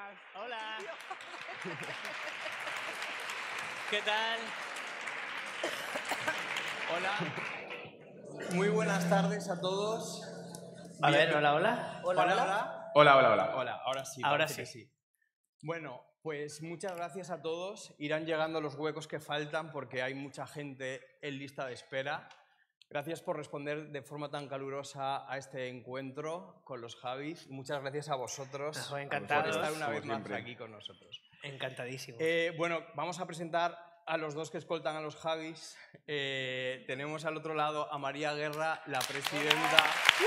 buenas. Hola. ¿Qué tal? Hola. Muy buenas tardes a todos. A ver, hola, hola. Hola, hola. Hola, hola, hola. Hola, ahora sí. Ahora parece sí. que sí. Bueno, pues muchas gracias a todos. Irán llegando los huecos que faltan porque hay mucha gente en lista de espera. Gracias por responder de forma tan calurosa a este encuentro con los Javis. Muchas gracias a vosotros por Encantados. estar una como vez más siempre. aquí con nosotros. Encantadísimos. Bueno, vamos a presentar a los dos que escoltan a los Javis. Tenemos al otro lado a María Guerra, la presidenta.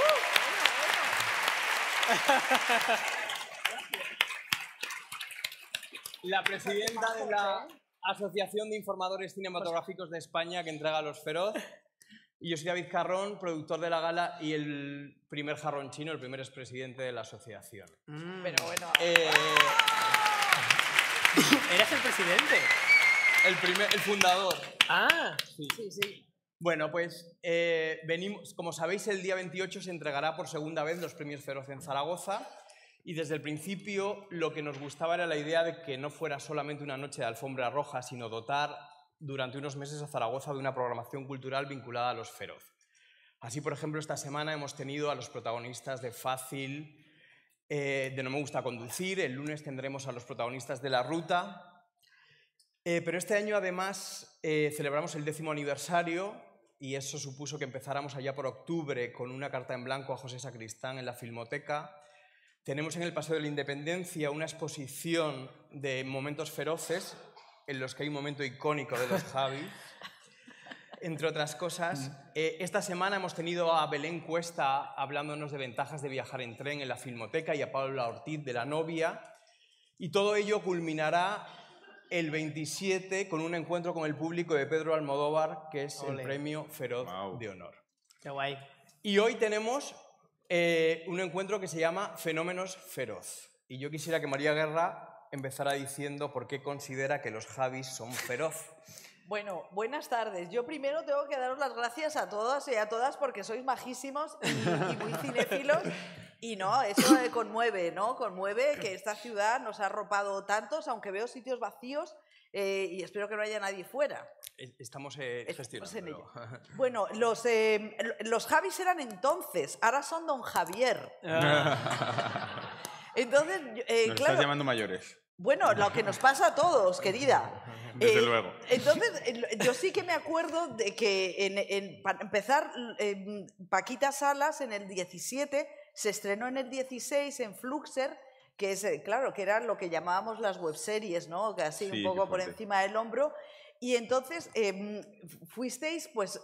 La presidenta de la Asociación de Informadores Cinematográficos de España, que entrega los Feroz. Y yo soy David Carrón, productor de la gala y el primer jarrón chino, el primer expresidente de la asociación. Pero bueno, ¿Eras el presidente? El fundador. Ah, sí. Bueno, pues venimos, como sabéis, el día 28 se entregará por segunda vez los premios Feroz en Zaragoza. Y desde el principio lo que nos gustaba era la idea de que no fuera solamente una noche de alfombra roja, sino dotar durante unos meses a Zaragoza de una programación cultural vinculada a los Feroz. Así, por ejemplo, esta semana hemos tenido a los protagonistas de Fácil, de No me gusta conducir, el lunes tendremos a los protagonistas de La Ruta, pero este año además celebramos el 10º aniversario y eso supuso que empezáramos allá por octubre con una carta en blanco a José Sacristán en la Filmoteca. Tenemos en el Paseo de la Independencia una exposición de momentos feroces en los que hay un momento icónico de los Javi, entre otras cosas. Esta semana hemos tenido a Belén Cuesta hablándonos de ventajas de viajar en tren en la Filmoteca y a Paula Ortiz de La Novia. Y todo ello culminará el 27 con un encuentro con el público de Pedro Almodóvar, que es el premio Feroz de Honor. qué guay. Y hoy tenemos un encuentro que se llama Fenómenos Feroz. Y yo quisiera que María Guerra empezara diciendo por qué considera que los Javis son feroz. Bueno, buenas tardes. Yo primero tengo que daros las gracias a todas y a todas porque sois majísimos y muy cinéfilos. Y no, eso conmueve, ¿no? Conmueve que esta ciudad nos ha arropado tantos, aunque veo sitios vacíos y espero que no haya nadie fuera. Estamos Estamos en gestionándolo. ello. Bueno, los Javis eran entonces, ahora son Don Javier. Entonces, Nos claro, estás llamando mayores. bueno, lo que nos pasa a todos, querida. Desde luego. Entonces, yo sí que me acuerdo de que, para empezar, Paquita Salas en el 17 se estrenó en el 16 en Fluxer, que es, claro, que eran lo que llamábamos las webseries, ¿no? Que así Sí, un poco qué por fuerte. encima del hombro. Y entonces fuisteis, pues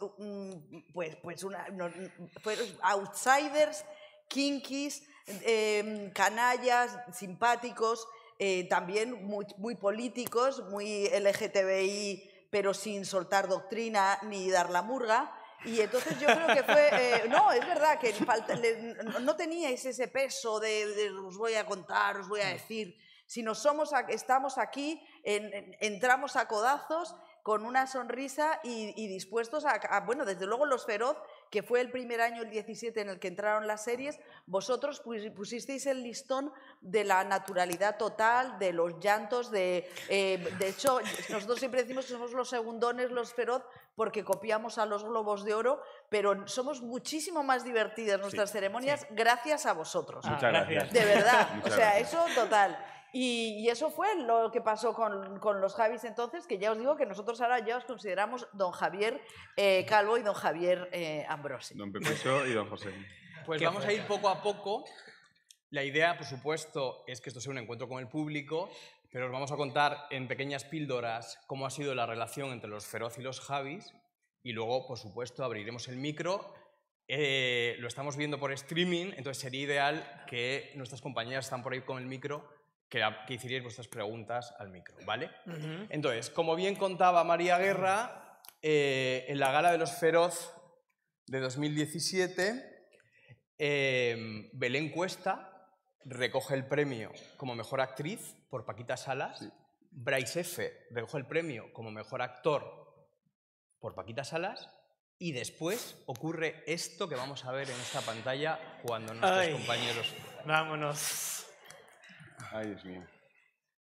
outsiders, kinkies, canallas, simpáticos, también muy políticos, muy LGTBI, pero sin soltar doctrina ni dar la murga. Y entonces yo creo que fue... no, es verdad que no teníais ese peso de os voy a contar, os voy a decir, sino estamos aquí, entramos a codazos con una sonrisa y dispuestos bueno, desde luego los Feroz, que fue el primer año, el 17, en el que entraron las series, vosotros pusisteis el listón de la naturalidad total, de los llantos, de hecho, nosotros siempre decimos que somos los segundones, los Feroz, porque copiamos a los Globos de Oro, pero somos muchísimo más divertidas nuestras ceremonias gracias a vosotros. Muchas gracias. De verdad, Muchas o sea, gracias. eso total. Y eso fue lo que pasó con los Javis entonces, que ya os digo que nosotros ahora ya os consideramos Don Javier Calvo y Don Javier Ambrosi. Don Pepiso y Don José. Pues vamos a ir poco a poco. La idea, por supuesto, es que esto sea un encuentro con el público, pero os vamos a contar en pequeñas píldoras cómo ha sido la relación entre los Feroz y los Javis y luego, por supuesto, abriremos el micro. Lo estamos viendo por streaming, entonces sería ideal que nuestras compañeras están por ahí con el micro, que hicierais vuestras preguntas al micro, ¿vale? Entonces, como bien contaba María Guerra, en la Gala de los Feroz de 2017, Belén Cuesta recoge el premio como mejor actriz por Paquita Salas, Bryce F. recoge el premio como mejor actor por Paquita Salas y después ocurre esto que vamos a ver en esta pantalla cuando nuestros compañeros... Vámonos. Ay, Dios mío.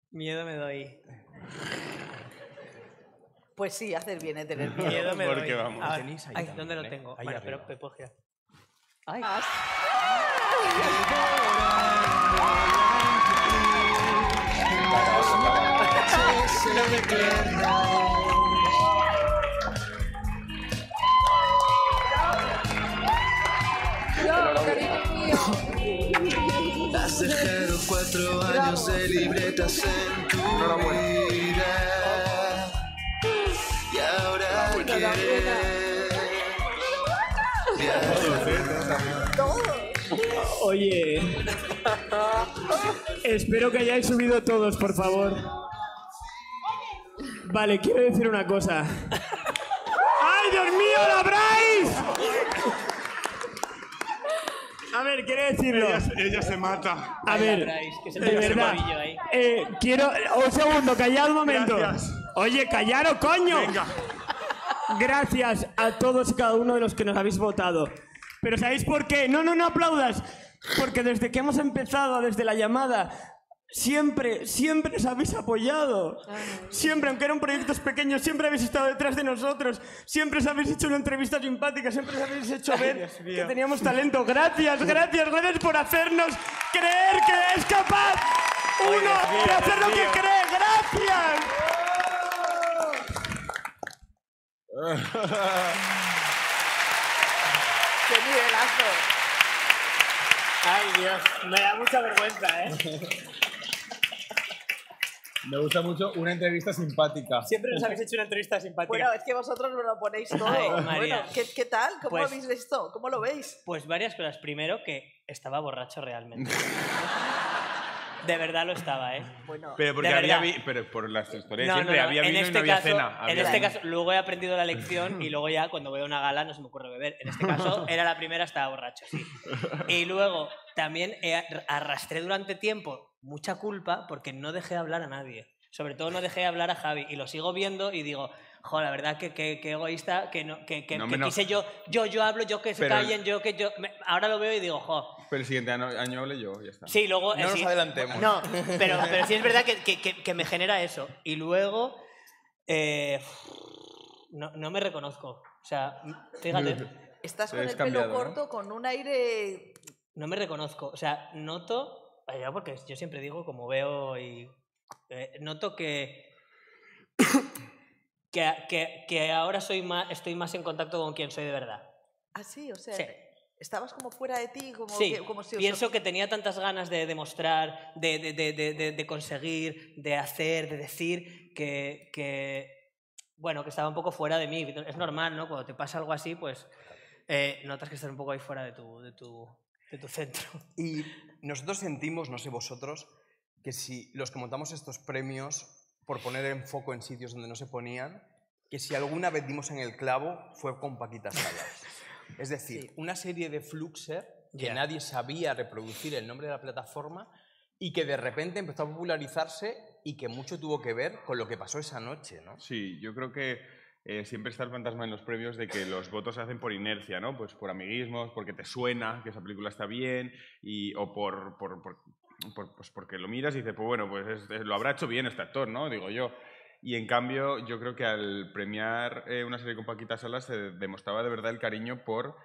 Miedo me doy. Pues sí, haces bien en tener miedo. Miedo me Porque doy. vamos. A ver, Tenéis ahí ay, también, ¿dónde lo ¿eh? tengo? Ahí Bueno, arriba. pero me puedo girar. Ay. Has dejado 4 años de libretas en tu vida y ahora quieres Oye, espero que hayáis subido todos, por favor. Vale, quiero decir una cosa. ¡Ay, Dios mío, la Bryce! A ver, quiero decirlo. Ella se mata. A Ay, ver, la Bryce, que se de te pasa el verdad. tobillo ahí. Quiero... Un segundo, callad un momento. Gracias. Oye, callaros, coño. Venga. Gracias a todos y cada uno de los que nos habéis votado. Pero ¿sabéis por qué? No aplaudas. Porque desde que hemos empezado, desde la llamada, siempre nos habéis apoyado. Siempre, aunque eran proyectos pequeños, siempre habéis estado detrás de nosotros. Siempre os habéis hecho una entrevista simpática, siempre os habéis hecho ver que teníamos talento. Gracias por hacernos creer que es capaz uno de hacer lo que cree. ¡Gracias! ¡Qué nivelazo! Ay, Dios, me da mucha vergüenza, ¿eh? Me gusta mucho una entrevista simpática. Siempre nos habéis hecho una entrevista simpática. Bueno, es que vosotros me lo ponéis todo. Ay, María. Bueno, ¿qué tal? ¿Cómo Pues- habéis visto? ¿Cómo lo veis? Pues varias cosas. Primero, que estaba borracho realmente. De verdad lo estaba, ¿eh? Bueno, Pero porque De había verdad. pero por las historias No, siempre no, no. había En vino y este no había caso, cena. en Había este cena. caso, luego he aprendido la lección y luego ya cuando voy a una gala no se me ocurre beber. En este caso, era la primera, estaba borracho, sí. Y luego también arrastré durante tiempo mucha culpa porque no dejé hablar a nadie. Sobre todo no dejé hablar a Javi. Y lo sigo viendo y digo, jo, la verdad que egoísta, que quise yo hablo, yo que se Pero- callen, ahora lo veo y digo, jo. Pero el siguiente año hablé yo, ya está. Sí, luego... No nos sí. adelantemos. No, pero sí es verdad que me genera eso. Y luego... no me reconozco. O sea, fíjate, estás con Te has el pelo cambiado, ¿no? corto, con un aire... no me reconozco. O sea, noto... Ya porque yo siempre digo como veo y... noto que ahora estoy más en contacto con quien soy de verdad. Ah, sí, o sea, Sí. estabas como fuera de ti, como, Sí, como si os... pienso que tenía tantas ganas de demostrar, de conseguir, de hacer, de decir, bueno, que estaba un poco fuera de mí. Es normal, ¿no? Cuando te pasa algo así, pues notas que estás un poco ahí fuera de tu centro. Y nosotros sentimos, no sé vosotros, que si los que montamos estos premios, por poner en foco en sitios donde no se ponían, que si alguna vez dimos en el clavo fue con Paquita Salas. Es decir, Sí. una serie de Fluxer que Ya. nadie sabía reproducir el nombre de la plataforma y que de repente empezó a popularizarse y que mucho tuvo que ver con lo que pasó esa noche, ¿no? Sí, yo creo que siempre está el fantasma en los premios de que los votos se hacen por inercia, ¿no? Pues por amiguismos, porque te suena que esa película está bien, o pues porque lo miras y dices, pues bueno, pues lo habrá hecho bien este actor, ¿no? Digo yo. Y en cambio, yo creo que al premiar una serie con Paquita Salas se demostraba de verdad el cariño por...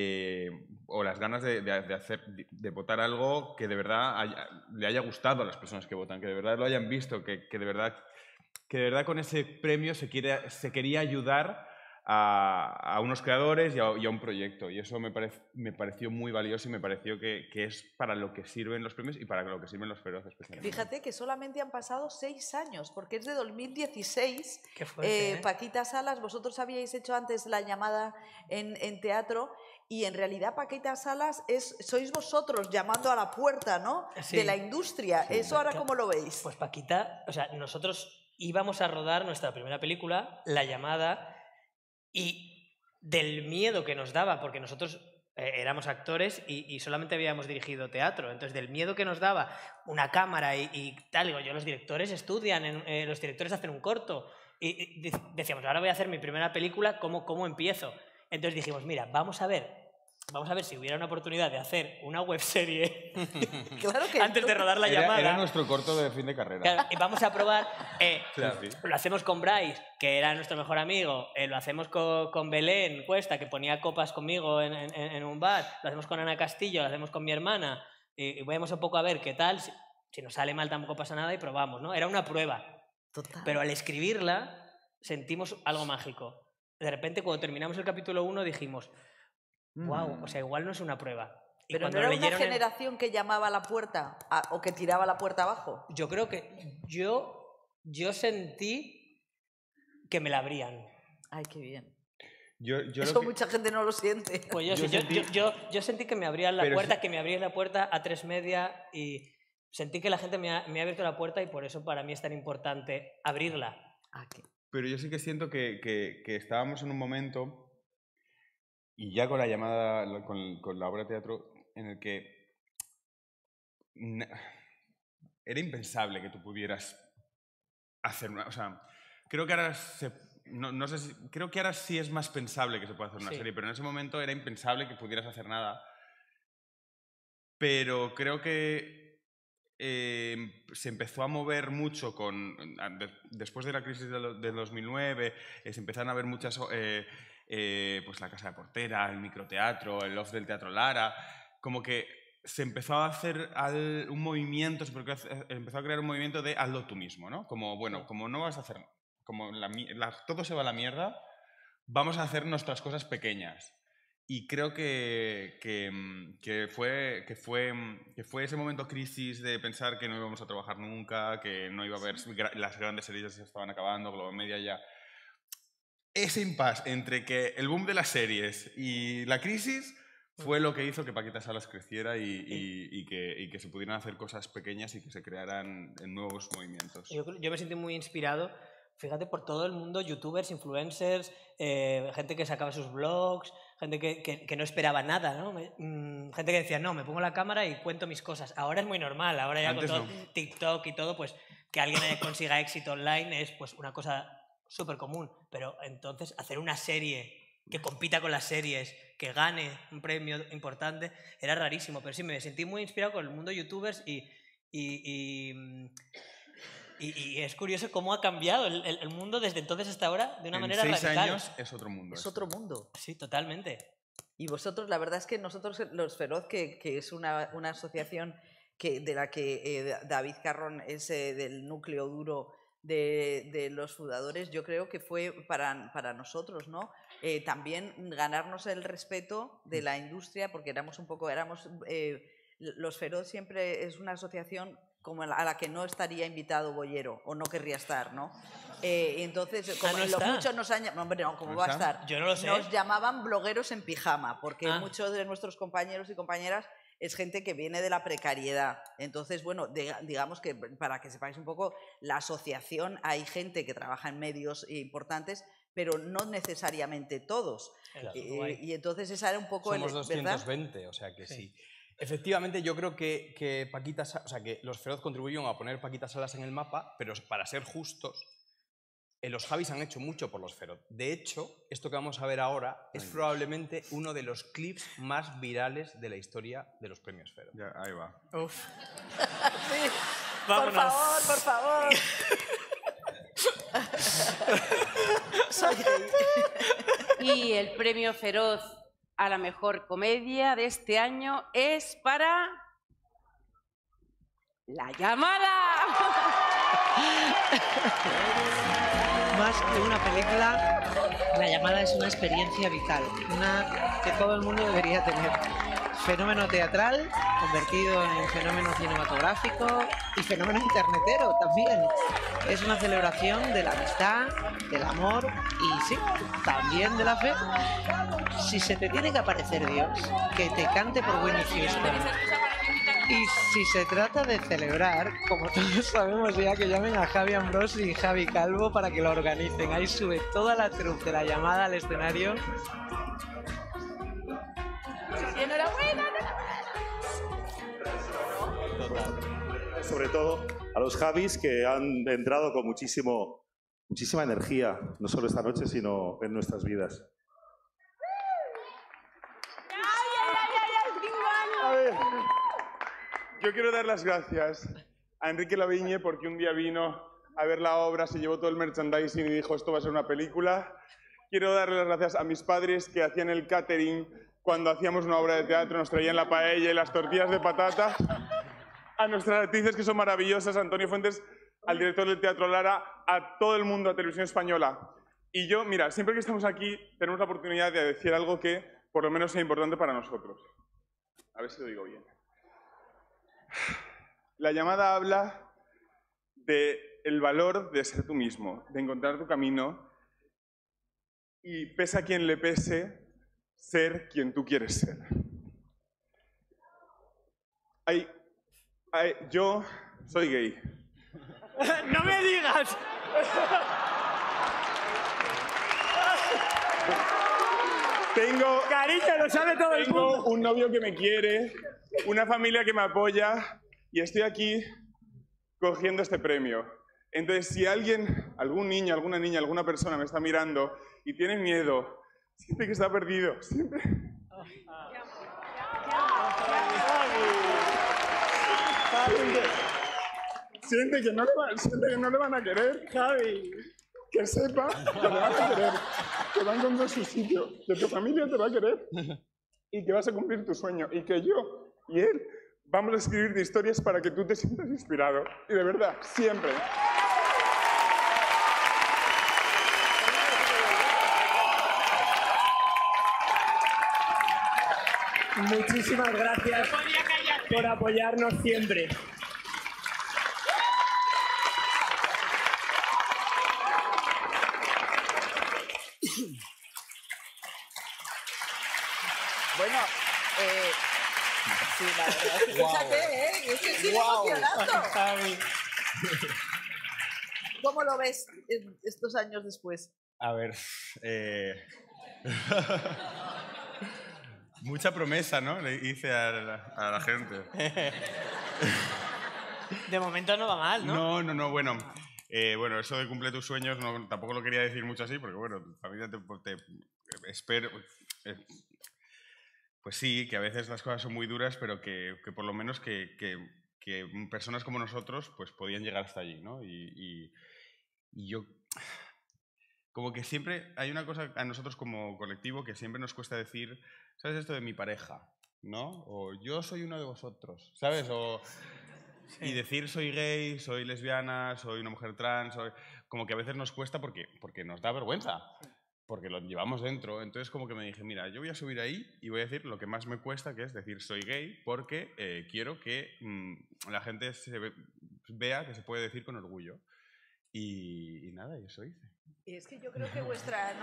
o las ganas de votar algo que de verdad le haya gustado a las personas que votan, que de verdad lo hayan visto, que de verdad con ese premio se quería ayudar a unos creadores y a un proyecto. Y eso me pareció muy valioso y me pareció que es para lo que sirven los premios y para lo que sirven los feroces. Especialmente. Fíjate que solamente han pasado 6 años, porque es de 2016. Qué fuerte, ¿eh? Paquita Salas, vosotros habíais hecho antes la llamada en teatro y en realidad Paquita Salas sois vosotros llamando a la puerta, ¿no? Sí. De la industria. ¿Eso ahora cómo lo veis? Pues Paquita, o sea, nosotros íbamos a rodar nuestra primera película, La Llamada, y del miedo que nos daba, porque nosotros éramos actores y solamente habíamos dirigido teatro, entonces del miedo que nos daba una cámara y tal, digo, los directores estudian, los directores hacen un corto, y decíamos, ahora voy a hacer mi primera película, ¿cómo empiezo? Entonces dijimos, mira, vamos a ver vamos a ver si hubiera una oportunidad de hacer una webserie Claro que antes de rodar la llamada. Era nuestro corto de fin de carrera. Claro, y vamos a probar, Sí. lo hacemos con Bryce, que era nuestro mejor amigo, lo hacemos con Belén Cuesta, que ponía copas conmigo en un bar, lo hacemos con Ana Castillo, lo hacemos con mi hermana, y vemos un poco a ver qué tal, si nos sale mal tampoco pasa nada y probamos, ¿no? Era una prueba. Total. Pero al escribirla sentimos algo mágico. De repente, cuando terminamos el capítulo 1, dijimos, wow, o sea, igual no es una prueba. Y Pero no cuando era una leyeron generación que llamaba a la puerta o que tiraba la puerta abajo. Yo creo que yo sentí que me la abrían. Ay, qué bien. Yo Eso mucha gente no lo siente. Pues yo sentí que me abrían la Pero puerta, que me abrían la puerta a 3media y sentí que la gente me ha abierto la puerta y por eso para mí es tan importante abrirla. Pero yo sí que siento que estábamos en un momento, y ya con la llamada, con la obra de teatro, en el que era impensable que tú pudieras hacer una... O sea, creo que ahora no sé si, creo que ahora sí es más pensable que se pueda hacer una serie, pero en ese momento era impensable que pudieras hacer nada. Pero creo que se empezó a mover mucho después de la crisis del 2009, se empezaron a ver muchas, pues la Casa de Portera, el microteatro, el Loft del Teatro Lara, como que se empezó a hacer un movimiento, empezó a crear un movimiento de hazlo tú mismo, ¿no? Como, bueno, como no vas a hacer, como todo se va a la mierda, vamos a hacer nuestras cosas pequeñas. Y creo que fue ese momento crisis de pensar que no íbamos a trabajar nunca, que no iba a haber, las grandes series ya se estaban acabando, Global Media ya... Ese impasse entre que el boom de las series y la crisis fue lo que hizo que Paquita Salas creciera y que se pudieran hacer cosas pequeñas y que se crearan nuevos movimientos. Yo me sentí muy inspirado, fíjate, por todo el mundo, youtubers, influencers, gente que sacaba sus blogs, gente que no esperaba nada, ¿no? Gente que decía, no, me pongo la cámara y cuento mis cosas. Ahora es muy normal, ahora ya Antes con todo no. TikTok y todo, pues que alguien consiga éxito online es pues una cosa súper común. Pero entonces hacer una serie que compita con las series, que gane un premio importante, era rarísimo. Pero sí, me sentí muy inspirado con el mundo youtubers y es curioso cómo ha cambiado el mundo desde entonces hasta ahora de una manera En 6 radical. años es otro mundo. Es otro mundo. Sí, totalmente. Y vosotros, la verdad es que nosotros, Los Feroz, que es una asociación de la que David Carrón es del núcleo duro de los fundadores, yo creo que fue para nosotros, ¿no? También ganarnos el respeto de la industria, porque Los Feroz siempre es una asociación como a la que no estaría invitado Bollero, o no querría estar, ¿no? Entonces, como no está. muchos nos han llamado, hombre, no, ¿cómo ¿No va a está? estar? Yo no lo sé. Nos llamaban blogueros en pijama, porque muchos de nuestros compañeros y compañeras es gente que viene de la precariedad. Entonces, bueno, digamos que para que sepáis un poco, la asociación, hay gente que trabaja en medios importantes, pero no necesariamente todos. Y entonces esa era un poco Somos 220, ¿verdad? o sea que sí. Efectivamente, yo creo que Paquita, o sea, que Los Feroz contribuyeron a poner Paquita Salas en el mapa, pero para ser justos, los Javis han hecho mucho por Los Feroz. De hecho, esto que vamos a ver ahora es probablemente uno de los clips más virales de la historia de los premios Feroz. Ya, ahí va. Uf. Sí. Vámonos. Por favor. Soy Y el premio Feroz a la mejor comedia de este año es para La Llamada. Más que una película, La Llamada es una experiencia vital, una que todo el mundo debería tener. Fenómeno teatral convertido en fenómeno cinematográfico y fenómeno internetero también. Es una celebración de la amistad, del amor y sí, también de la fe. Si se te tiene que aparecer Dios, que te cante por Whitney Houston. Y si se trata de celebrar, como todos sabemos ya, que llamen a Javi Ambrosi y Javi Calvo para que lo organicen. Ahí sube toda la troupe de La Llamada al escenario. ¡Enhorabuena! Sobre todo a los Javis que han entrado con muchísima energía, no solo esta noche, sino en nuestras vidas. Yo quiero dar las gracias a Enrique Lavigne porque un día vino a ver la obra, se llevó todo el merchandising y dijo esto va a ser una película. Quiero darle las gracias a mis padres que hacían el catering cuando hacíamos una obra de teatro, nos traían la paella y las tortillas de patata. A nuestras actrices que son maravillosas, a Antonio Fuentes, al director del Teatro Lara, a todo el mundo, a Televisión Española. Y yo, mira, siempre que estamos aquí tenemos la oportunidad de decir algo que por lo menos sea importante para nosotros. A ver si lo digo bien. La llamada habla del valor de ser tú mismo, de encontrar tu camino y, pese a quien le pese, ser quien tú quieres ser. Yo soy gay. ¡No me digas! Cariño, lo sabe todo el mundo. Tengo un novio que me quiere, una familia que me apoya y estoy aquí cogiendo este premio. Entonces, si alguien, algún niño, alguna niña, alguna persona me está mirando y tiene miedo, siente que está perdido, siente... Siente que no le van a querer, Javi. Que sepa que le vas a querer, que va a encontrar su sitio, que tu familia te va a querer y que vas a cumplir tu sueño. Y que yo y él vamos a escribir historias para que tú te sientas inspirado. Y de verdad, siempre. Muchísimas gracias por apoyarnos siempre. Bueno, sí, la verdad es que fíjate, es que sigue emocionando. ¿Cómo lo ves estos años después? A ver, mucha promesa, ¿no? Le hice a la gente. De momento no va mal, ¿no? No, bueno. Bueno, eso de cumple tus sueños tampoco lo quería decir mucho así, porque bueno, tu familia te espero... Pues sí, que a veces las cosas son muy duras, pero que por lo menos que personas como nosotros pues podían llegar hasta allí, ¿no? Y yo... Como que siempre hay una cosa a nosotros como colectivo que siempre nos cuesta decir, ¿sabes esto de mi pareja? ¿No? O yo soy uno de vosotros, ¿sabes? Sí. Y decir soy gay, soy lesbiana, soy una mujer trans, como que a veces nos cuesta porque nos da vergüenza. Porque lo llevamos dentro. Entonces como que me dije, mira, yo voy a subir ahí y voy a decir lo que más me cuesta, que es decir soy gay, porque quiero que la gente vea que se puede decir con orgullo. Y nada, y eso hice. Y es que yo creo que vuestra...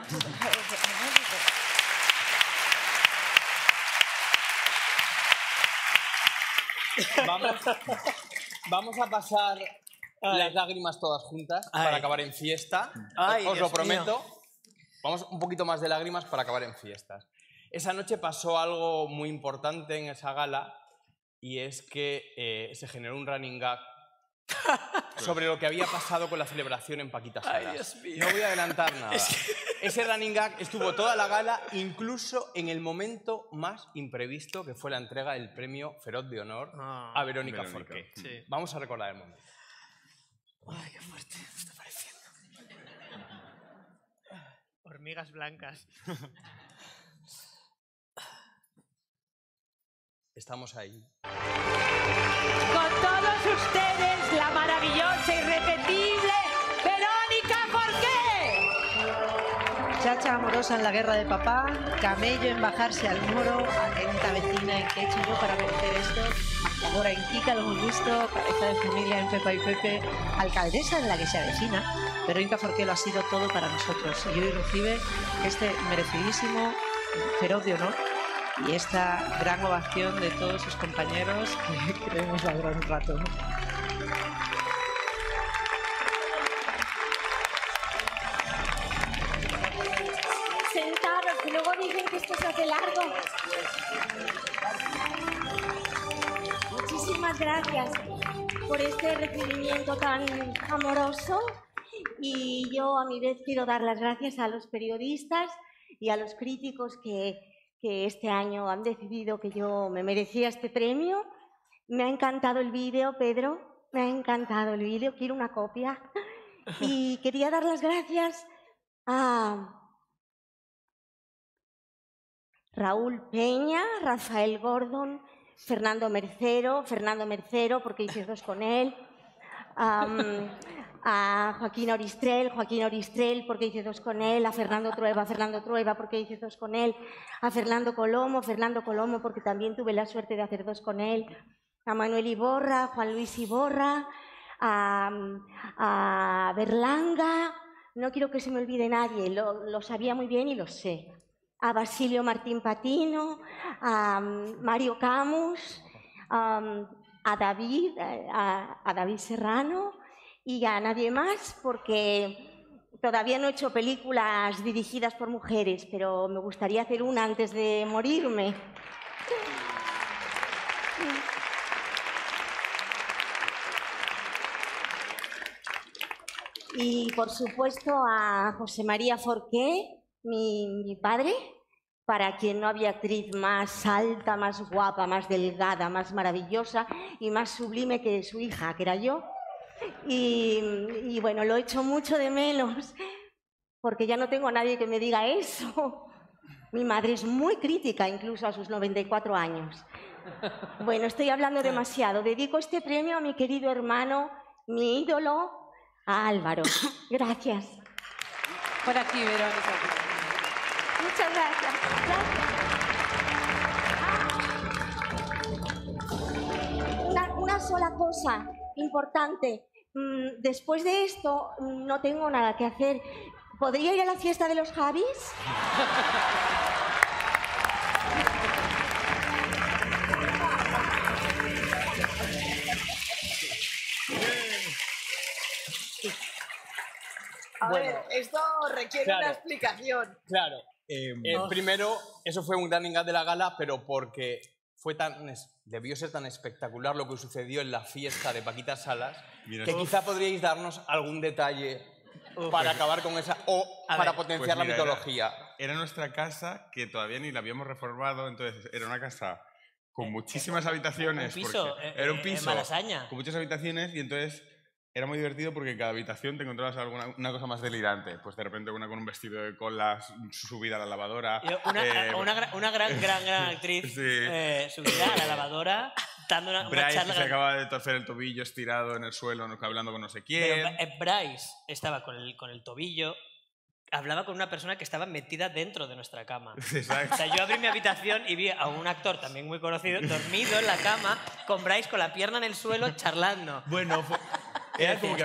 Vamos a pasar las lágrimas todas juntas para acabar en fiesta. Os lo prometo. Vamos un poquito más de lágrimas para acabar en fiestas. Esa noche pasó algo muy importante en esa gala y es que se generó un running gag sobre lo que había pasado con la celebración en Paquita Salas. No voy a adelantar nada. Ese running gag estuvo toda la gala, incluso en el momento más imprevisto, que fue la entrega del premio Feroz de Honor a Verónica Forqué. Sí. Vamos a recordar el momento. Ay, qué fuerte me está pareciendo. Hormigas blancas. Estamos ahí. Con todos ustedes, la maravillosa, irrepetible Verónica Forqué. Chacha amorosa en la guerra de papá, camello en bajarse al muro, atenta vecina en qué he hecho yo para merecer esto, maquilladora en Kika, lo hemos visto, cabeza de familia en Pepa y Pepe, alcaldesa en la que se avecina. Verónica Forqué lo ha sido todo para nosotros y hoy recibe este merecidísimo Feroz de Honor y esta gran ovación de todos sus compañeros que creemos va a durar un rato, ¿no? Sentaros, que luego dicen que esto se hace largo. Muchísimas gracias por este recibimiento tan amoroso y yo a mi vez quiero dar las gracias a los periodistas y a los críticos que este año han decidido que yo me merecía este premio Me ha encantado el vídeo, Pedro. Me ha encantado el vídeo. Quiero una copia. Y quería dar las gracias a Raúl Peña, Rafael Gordon, Fernando Mercero, porque hice 2 con él, a Joaquín Oristrel, porque hice 2 con él, a Fernando Trueba, porque hice 2 con él, a Fernando Colomo, porque también tuve la suerte de hacer 2 con él, a Manuel Iborra, Juan Luis Iborra, a Berlanga, no quiero que se me olvide nadie, lo sabía muy bien y lo sé. A Basilio Martín Patino, a Mario Camus, a David Serrano y a nadie más, porque todavía no he hecho películas dirigidas por mujeres, pero me gustaría hacer una antes de morirme. Y por supuesto a José María Forqué, mi padre, para quien no había actriz más alta, más guapa, más delgada, más maravillosa y más sublime que su hija, que era yo. Y bueno, lo echo mucho de menos, porque ya no tengo a nadie que me diga eso. Mi madre es muy crítica, incluso a sus 94 años. Bueno, estoy hablando demasiado. Dedico este premio a mi querido hermano, mi ídolo, a Álvaro. Gracias. Por aquí, Verónica. Muchas gracias. Una sola cosa importante. Después de esto no tengo nada que hacer. ¿Podría ir a la fiesta de los Javis? A ver, esto requiere una explicación. Claro. Primero, eso fue un running gag de la gala, pero porque debió ser tan espectacular lo que sucedió en la fiesta de Paquita Salas, que quizá podríais darnos algún detalle para acabar con esa, o para potenciar la mitología. Era nuestra casa, que todavía ni la habíamos reformado, entonces era una casa con muchísimas habitaciones. Un piso, era un piso en Malasaña. con muchas habitaciones, y entonces era muy divertido porque en cada habitación te encontrabas una cosa más delirante. Pues de repente una con un vestido de colas subida a la lavadora. Una gran actriz subida a la lavadora dando una Bryce, charla. que se acaba de torcer el tobillo estirado en el suelo, hablando con no sé quién. Pero Bryce estaba con el tobillo, hablaba con una persona que estaba metida dentro de nuestra cama. Exacto. O sea, yo abrí mi habitación y vi a un actor también muy conocido dormido en la cama con Bryce con la pierna en el suelo charlando. Bueno, era como que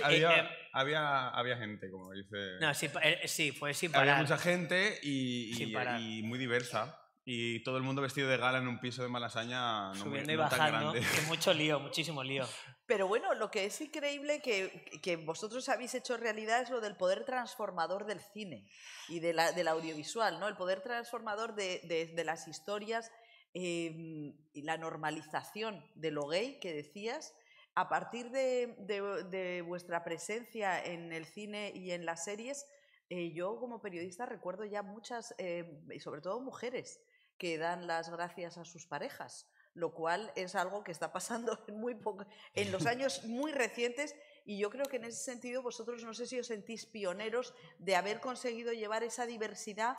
había había gente, como dice. No, sí, fue sin parar. Había mucha gente y muy diversa. Y todo el mundo vestido de gala en un piso de Malasaña. Subiendo y bajando. Que mucho lío, muchísimo lío. Pero bueno, lo que es increíble que vosotros habéis hecho realidad es lo del poder transformador del cine y del audiovisual, ¿no? El poder transformador de las historias y la normalización de lo gay que decías. A partir de vuestra presencia en el cine y en las series, yo como periodista recuerdo ya muchas, y sobre todo mujeres, que dan las gracias a sus parejas, lo cual es algo que está pasando en los años muy recientes, y yo creo que en ese sentido vosotros no sé si os sentís pioneros de haber conseguido llevar esa diversidad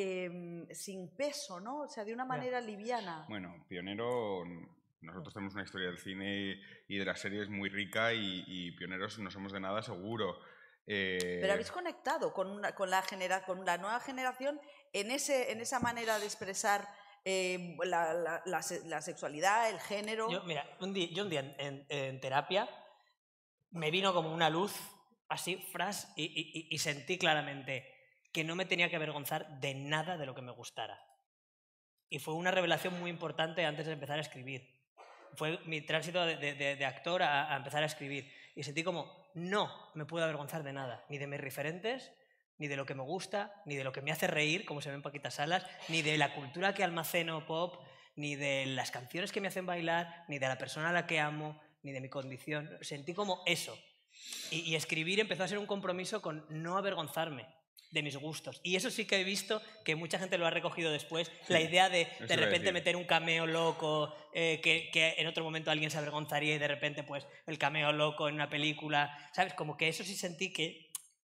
sin peso, ¿no? O sea, de una manera liviana. Bueno, pionero... Nosotros tenemos una historia del cine y de las series muy rica y pioneros no somos de nada, seguro. Pero habéis conectado con la nueva generación en esa manera de expresar la sexualidad, el género. Yo un día en terapia me vino como una luz, así, y sentí claramente que no me tenía que avergonzar de nada de lo que me gustara. Y fue una revelación muy importante antes de empezar a escribir. Fue mi tránsito de actor a empezar a escribir. Y sentí como, no me puedo avergonzar de nada, ni de mis referentes, ni de lo que me gusta, ni de lo que me hace reír, como se ve en Paquita Salas, ni de la cultura que almaceno pop, ni de las canciones que me hacen bailar, ni de la persona a la que amo, ni de mi condición. Sentí como eso. Y escribir empezó a ser un compromiso con no avergonzarme. de mis gustos. Y eso sí que he visto que mucha gente lo ha recogido después, la idea de repente meter un cameo loco, que en otro momento alguien se avergonzaría y de repente pues el cameo loco en una película, ¿sabes? Como que eso sí sentí que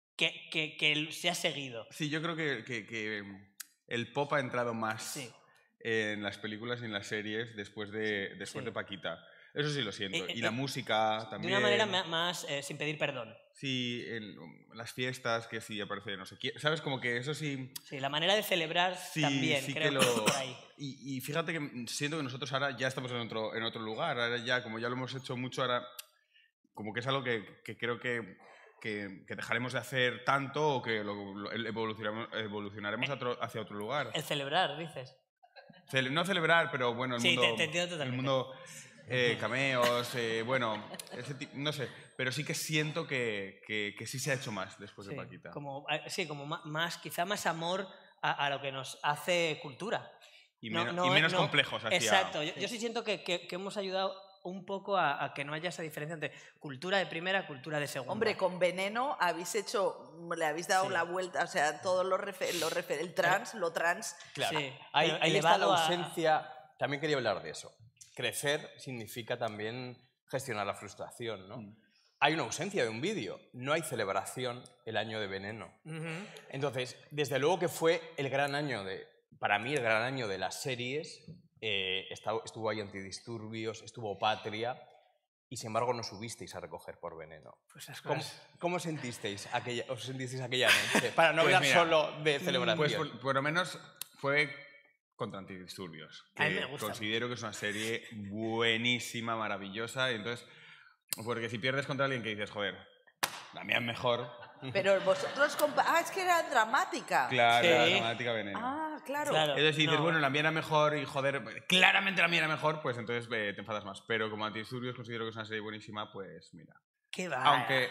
se ha seguido. Sí, yo creo que el pop ha entrado más en las películas y en las series después de Paquita. Eso sí lo siento. Y la música también. De una manera más sin pedir perdón. Sí, en las fiestas, que sí aparece no sé quién. ¿Sabes? Como que eso sí... Sí, la manera de celebrar también, sí creo que por ahí. Y fíjate que siento que nosotros ahora ya estamos en otro lugar. Ahora ya, como ya lo hemos hecho mucho, ahora como que es algo que creo que dejaremos de hacer tanto o que evolucionaremos hacia otro lugar. El celebrar, dices. No celebrar, pero bueno, el mundo... Sí, te entiendo totalmente. El mundo... cameos, bueno, no sé, pero sí que siento que sí se ha hecho más después de Paquita. Como más, quizá más amor a lo que nos hace cultura. Y menos complejos hacia... Exacto, yo sí siento que hemos ayudado un poco a que no haya esa diferencia entre cultura de primera, cultura de segunda. Hombre, con Veneno le habéis dado la vuelta, o sea, todo el trans, lo trans. Claro, Sí, ahí está la ausencia, también quería hablar de eso. Crecer significa también gestionar la frustración, ¿no? Hay una ausencia de un vídeo, no hay celebración el año de Veneno. Entonces, desde luego que fue para mí el gran año de las series. Estuvo ahí Antidisturbios, estuvo Patria, y sin embargo no subisteis a recoger por Veneno. Pues ¿Cómo sentisteis aquella noche? Para no hablar solo de celebración. Pues por lo menos fue contra Antidisturbios, A mí que me gusta. considero que es una serie buenísima, maravillosa, y entonces, porque si pierdes contra alguien que dices, joder, la mía es mejor... Pero vosotros... es que era dramática. Claro, era dramática Veneno. Ah, claro. Es decir, dices, bueno, la mía era mejor y joder, claramente la mía era mejor, pues entonces te enfadas más. Pero como Antidisturbios considero que es una serie buenísima, pues mira. ¿Qué va? Aunque...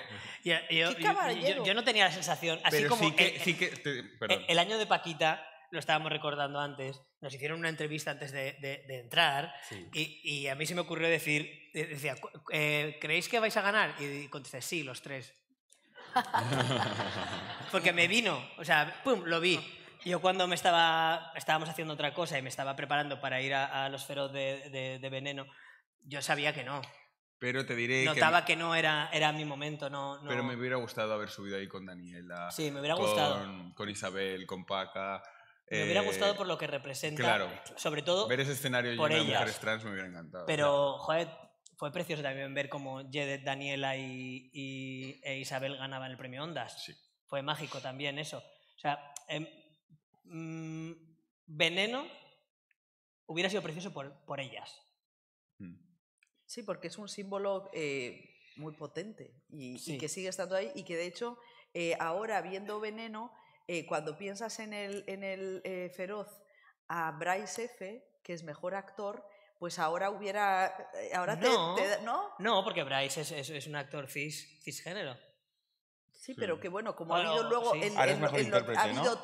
Yo no tenía la sensación... Así pero como perdón. el año de Paquita, lo estábamos recordando antes, nos hicieron una entrevista antes de entrar y a mí se me ocurrió decía, ¿creéis que vais a ganar? Y contesté, sí, los tres. Porque me vino, o sea, ¡pum!, lo vi. Yo cuando estábamos haciendo otra cosa y me estaba preparando para ir a los feroz de Veneno, yo sabía que no. Pero te diré Notaba que no era mi momento, no. Pero me hubiera gustado haber subido ahí con Daniela. Sí, me hubiera gustado. Con Isabel, con Paca. Me hubiera gustado por lo que representa. Claro. Sobre todo ver ese escenario lleno de mujeres trans me hubiera encantado. Pero, joder, fue precioso también ver cómo Jedet, Daniela e Isabel ganaban el premio Ondas. Sí. Fue mágico también eso. O sea, Veneno hubiera sido precioso por ellas. Sí, porque es un símbolo muy potente y que sigue estando ahí y que de hecho ahora viendo Veneno, cuando piensas en el Feroz a Bryce F., que es mejor actor, pues ahora hubiera... ¿No? No, porque Bryce es un actor cisgénero. Sí, pero que bueno, como ha habido luego... ha habido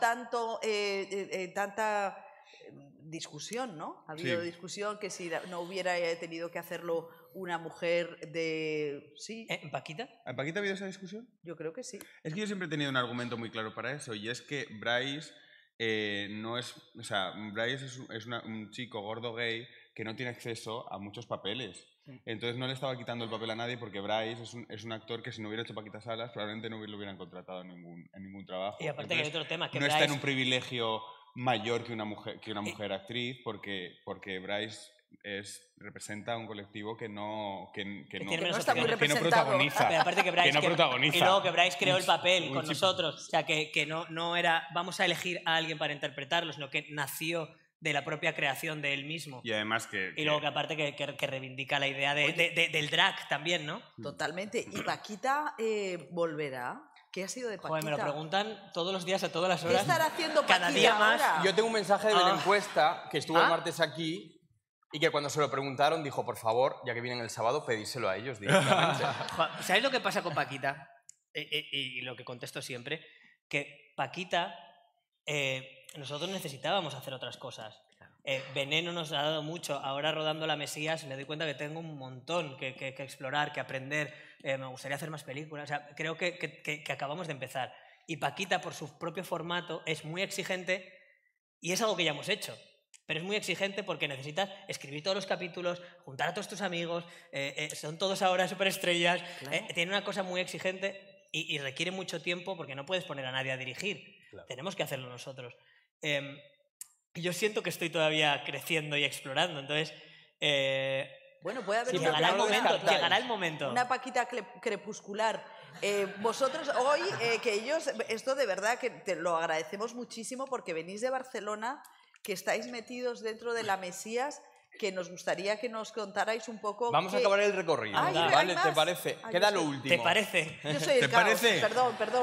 tanta discusión, ¿no? Ha habido discusión que si no hubiera tenido que hacerlo una mujer de... ¿Sí? ¿En Paquita? ¿En Paquita ha habido esa discusión? Yo creo que sí. Es que yo siempre he tenido un argumento muy claro para eso, y es que Bryce no es... O sea, Bryce es un chico gordo gay que no tiene acceso a muchos papeles. Entonces no le estaba quitando el papel a nadie porque Bryce es un actor que si no hubiera hecho Paquita Salas probablemente no lo hubieran contratado en ningún trabajo. Y aparte que hay otro tema, que no Bryce... está en un privilegio mayor que una mujer actriz porque Bryce representa un colectivo que no está muy representado. protagoniza. Pero aparte que Bryce, no protagoniza. Y luego que Bryce creó el papel con nosotros. O sea, que no era vamos a elegir a alguien para interpretarlo, sino que nació de la propia creación de él mismo. Y además Y luego que aparte que reivindica la idea del drag también, ¿no? Totalmente. ¿Y Paquita volverá? ¿Qué ha sido de Paquita? Joder, me lo preguntan todos los días, a todas las horas. ¿Qué estará haciendo Paquita cada día más? ahora? Yo tengo un mensaje de la encuesta que estuvo el martes aquí y que cuando se lo preguntaron dijo, por favor, ya que vienen el sábado, pedíselo a ellos directamente. ¿Sabéis lo que pasa con Paquita? Y lo que contesto siempre, que Paquita, nosotros necesitábamos hacer otras cosas. Veneno nos ha dado mucho. Ahora rodando La Mesías me doy cuenta que tengo un montón que explorar, que aprender. Me gustaría hacer más películas. O sea, creo que acabamos de empezar. Y Paquita, por su propio formato, es muy exigente y es algo que ya hemos hecho. Pero es muy exigente porque necesitas escribir todos los capítulos, juntar a todos tus amigos, son todos ahora superestrellas, tiene una cosa muy exigente y requiere mucho tiempo porque no puedes poner a nadie a dirigir. Claro. Tenemos que hacerlo nosotros. Yo siento que estoy todavía creciendo y explorando, entonces... bueno, puede haber... llegará el momento. Una Paquita crepuscular. Vosotros hoy, que ellos, esto de verdad que te lo agradecemos muchísimo porque venís de Barcelona, que estáis metidos dentro de la Mesías, que nos gustaría que nos contarais un poco... Vamos a acabar el recorrido, ¿vale? ¿Te parece? Queda lo último. ¿Te parece? Yo soy el caos. Perdón.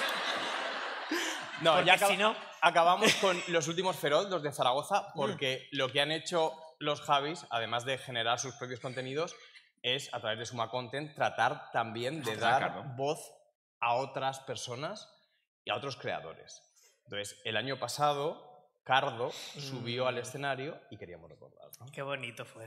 No, ya si no... acabamos con los últimos Feroz, los de Zaragoza, porque lo que han hecho los Javis, además de generar sus propios contenidos, es, a través de Suma Content, tratar también de dar voz a otras personas y a otros creadores. Entonces, el año pasado... Cardo subió al escenario y queríamos recordarlo. Qué bonito fue.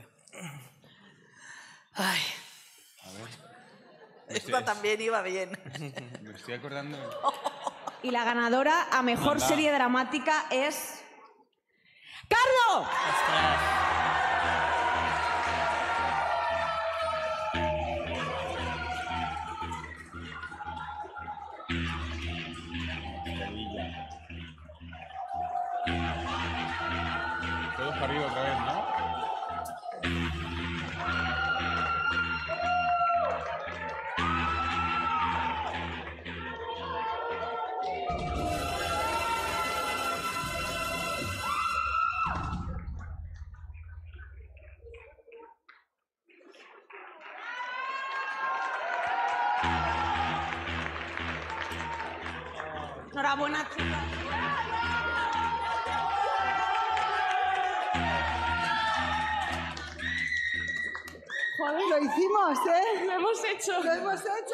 Ay. A ver. Esto también iba bien. Me estoy acordando. Y la ganadora a mejor serie dramática es... ¡Cardo! ¡Ostras! Todos para arriba otra vez, ¿no? Enhorabuena, chicas. Joder, lo hicimos, ¿eh? Lo hemos hecho. Lo hemos hecho.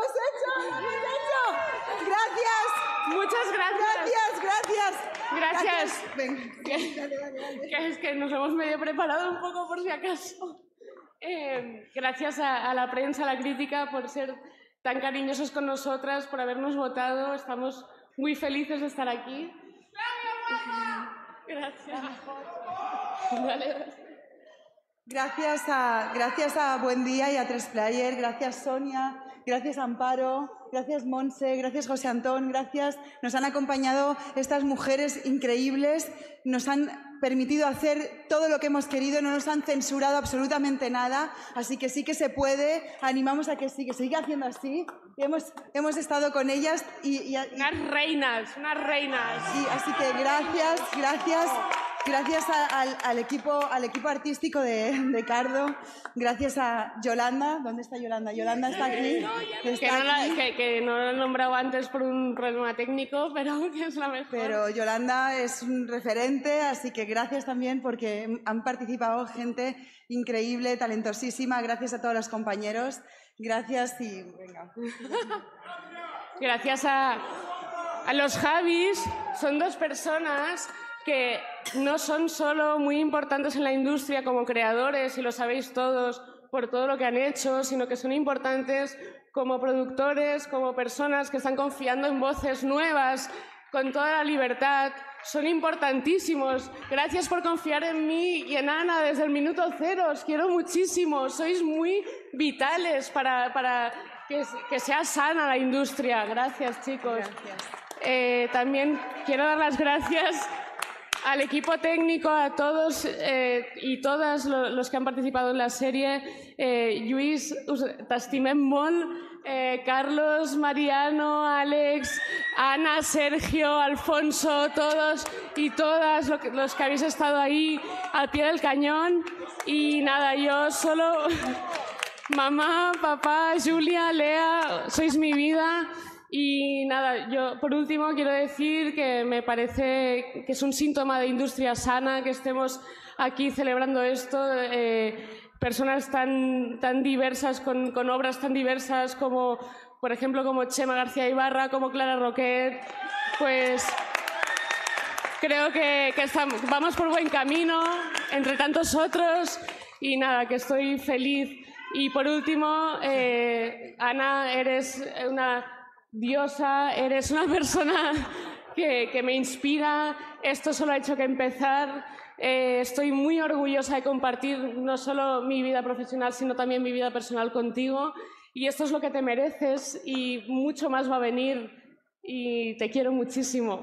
Gracias. Muchas gracias. Gracias. Venga. Es que nos hemos medio preparado un poco por si acaso. Gracias a la prensa, a la crítica, por ser tan cariñosos con nosotras, por habernos votado. Estamos muy felices de estar aquí. Gracias. Vale. Gracias a Buen Día y a 3Player, gracias Sonia, gracias Amparo, gracias Monse, gracias José Antón, gracias. Nos han acompañado estas mujeres increíbles, nos han permitido hacer todo lo que hemos querido, no nos han censurado absolutamente nada, así que sí que se puede, animamos a que sí, que siga haciendo así. Hemos estado con ellas y unas reinas. Y así que gracias al equipo artístico de Cardo, gracias a Yolanda. ¿Dónde está Yolanda? Yolanda está aquí. Que no lo he nombrado antes por un problema técnico, pero que es la mejor. Pero Yolanda es un referente, así que gracias también porque han participado gente increíble, talentosísima. Gracias a todos los compañeros. Gracias y venga. Gracias a los Javis. Son dos personas que no son solo muy importantes en la industria como creadores, y lo sabéis todos por todo lo que han hecho, sino que son importantes como productores, como personas que están confiando en voces nuevas, con toda la libertad. Son importantísimos. Gracias por confiar en mí y en Ana desde el minuto cero. Os quiero muchísimo. Sois muy vitales para que sea sana la industria. Gracias, chicos. Gracias. También quiero dar las gracias al equipo técnico, a todos y todas los que han participado en la serie. Lluís, t'estimem molt. Carlos, Mariano, Alex, Ana, Sergio, Alfonso, todos y todas los que habéis estado ahí al pie del cañón. Y nada, yo solo... Mamá, papá, Julia, Lea, sois mi vida. Y nada, yo por último quiero decir que me parece que es un síntoma de industria sana que estemos aquí celebrando esto. Personas tan diversas, con obras tan diversas como, por ejemplo, como Chema García Ibarra, como Clara Roquet, pues creo que vamos por buen camino entre tantos otros y nada, que estoy feliz. Y por último, Ana, eres una diosa, eres una persona que me inspira. Esto solo ha hecho que empezar. Estoy muy orgullosa de compartir no solo mi vida profesional, sino también mi vida personal contigo. Y esto es lo que te mereces y mucho más va a venir. Y te quiero muchísimo.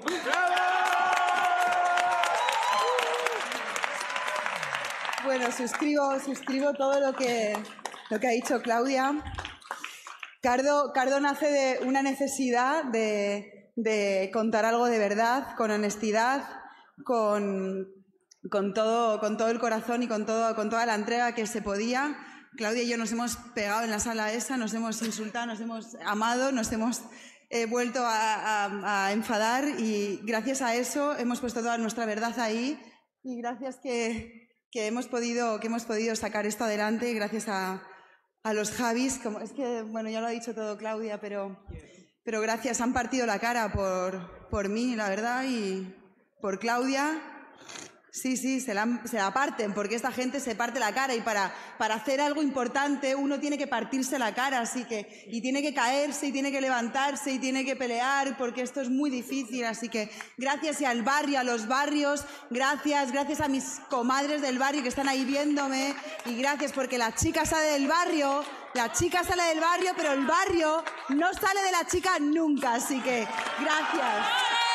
Bueno, suscribo todo lo que ha dicho Claudia. Cardo nace de una necesidad de contar algo de verdad, con honestidad, con todo el corazón y con toda la entrega que se podía. Claudia y yo nos hemos pegado en la sala esa, nos hemos insultado, nos hemos amado, nos hemos vuelto a enfadar y gracias a eso hemos puesto toda nuestra verdad ahí y gracias que hemos podido sacar esto adelante, gracias a los Javis. Es que, bueno, ya lo ha dicho todo Claudia, pero gracias, han partido la cara por mí, la verdad, y por Claudia. Sí, se la parten, porque esta gente se parte la cara y para hacer algo importante uno tiene que partirse la cara, así que, y tiene que caerse, y tiene que levantarse, y tiene que pelear, porque esto es muy difícil, así que gracias y al barrio, a los barrios, gracias a mis comadres del barrio que están ahí viéndome, y gracias porque la chica sale del barrio, pero el barrio no sale de la chica nunca, así que gracias.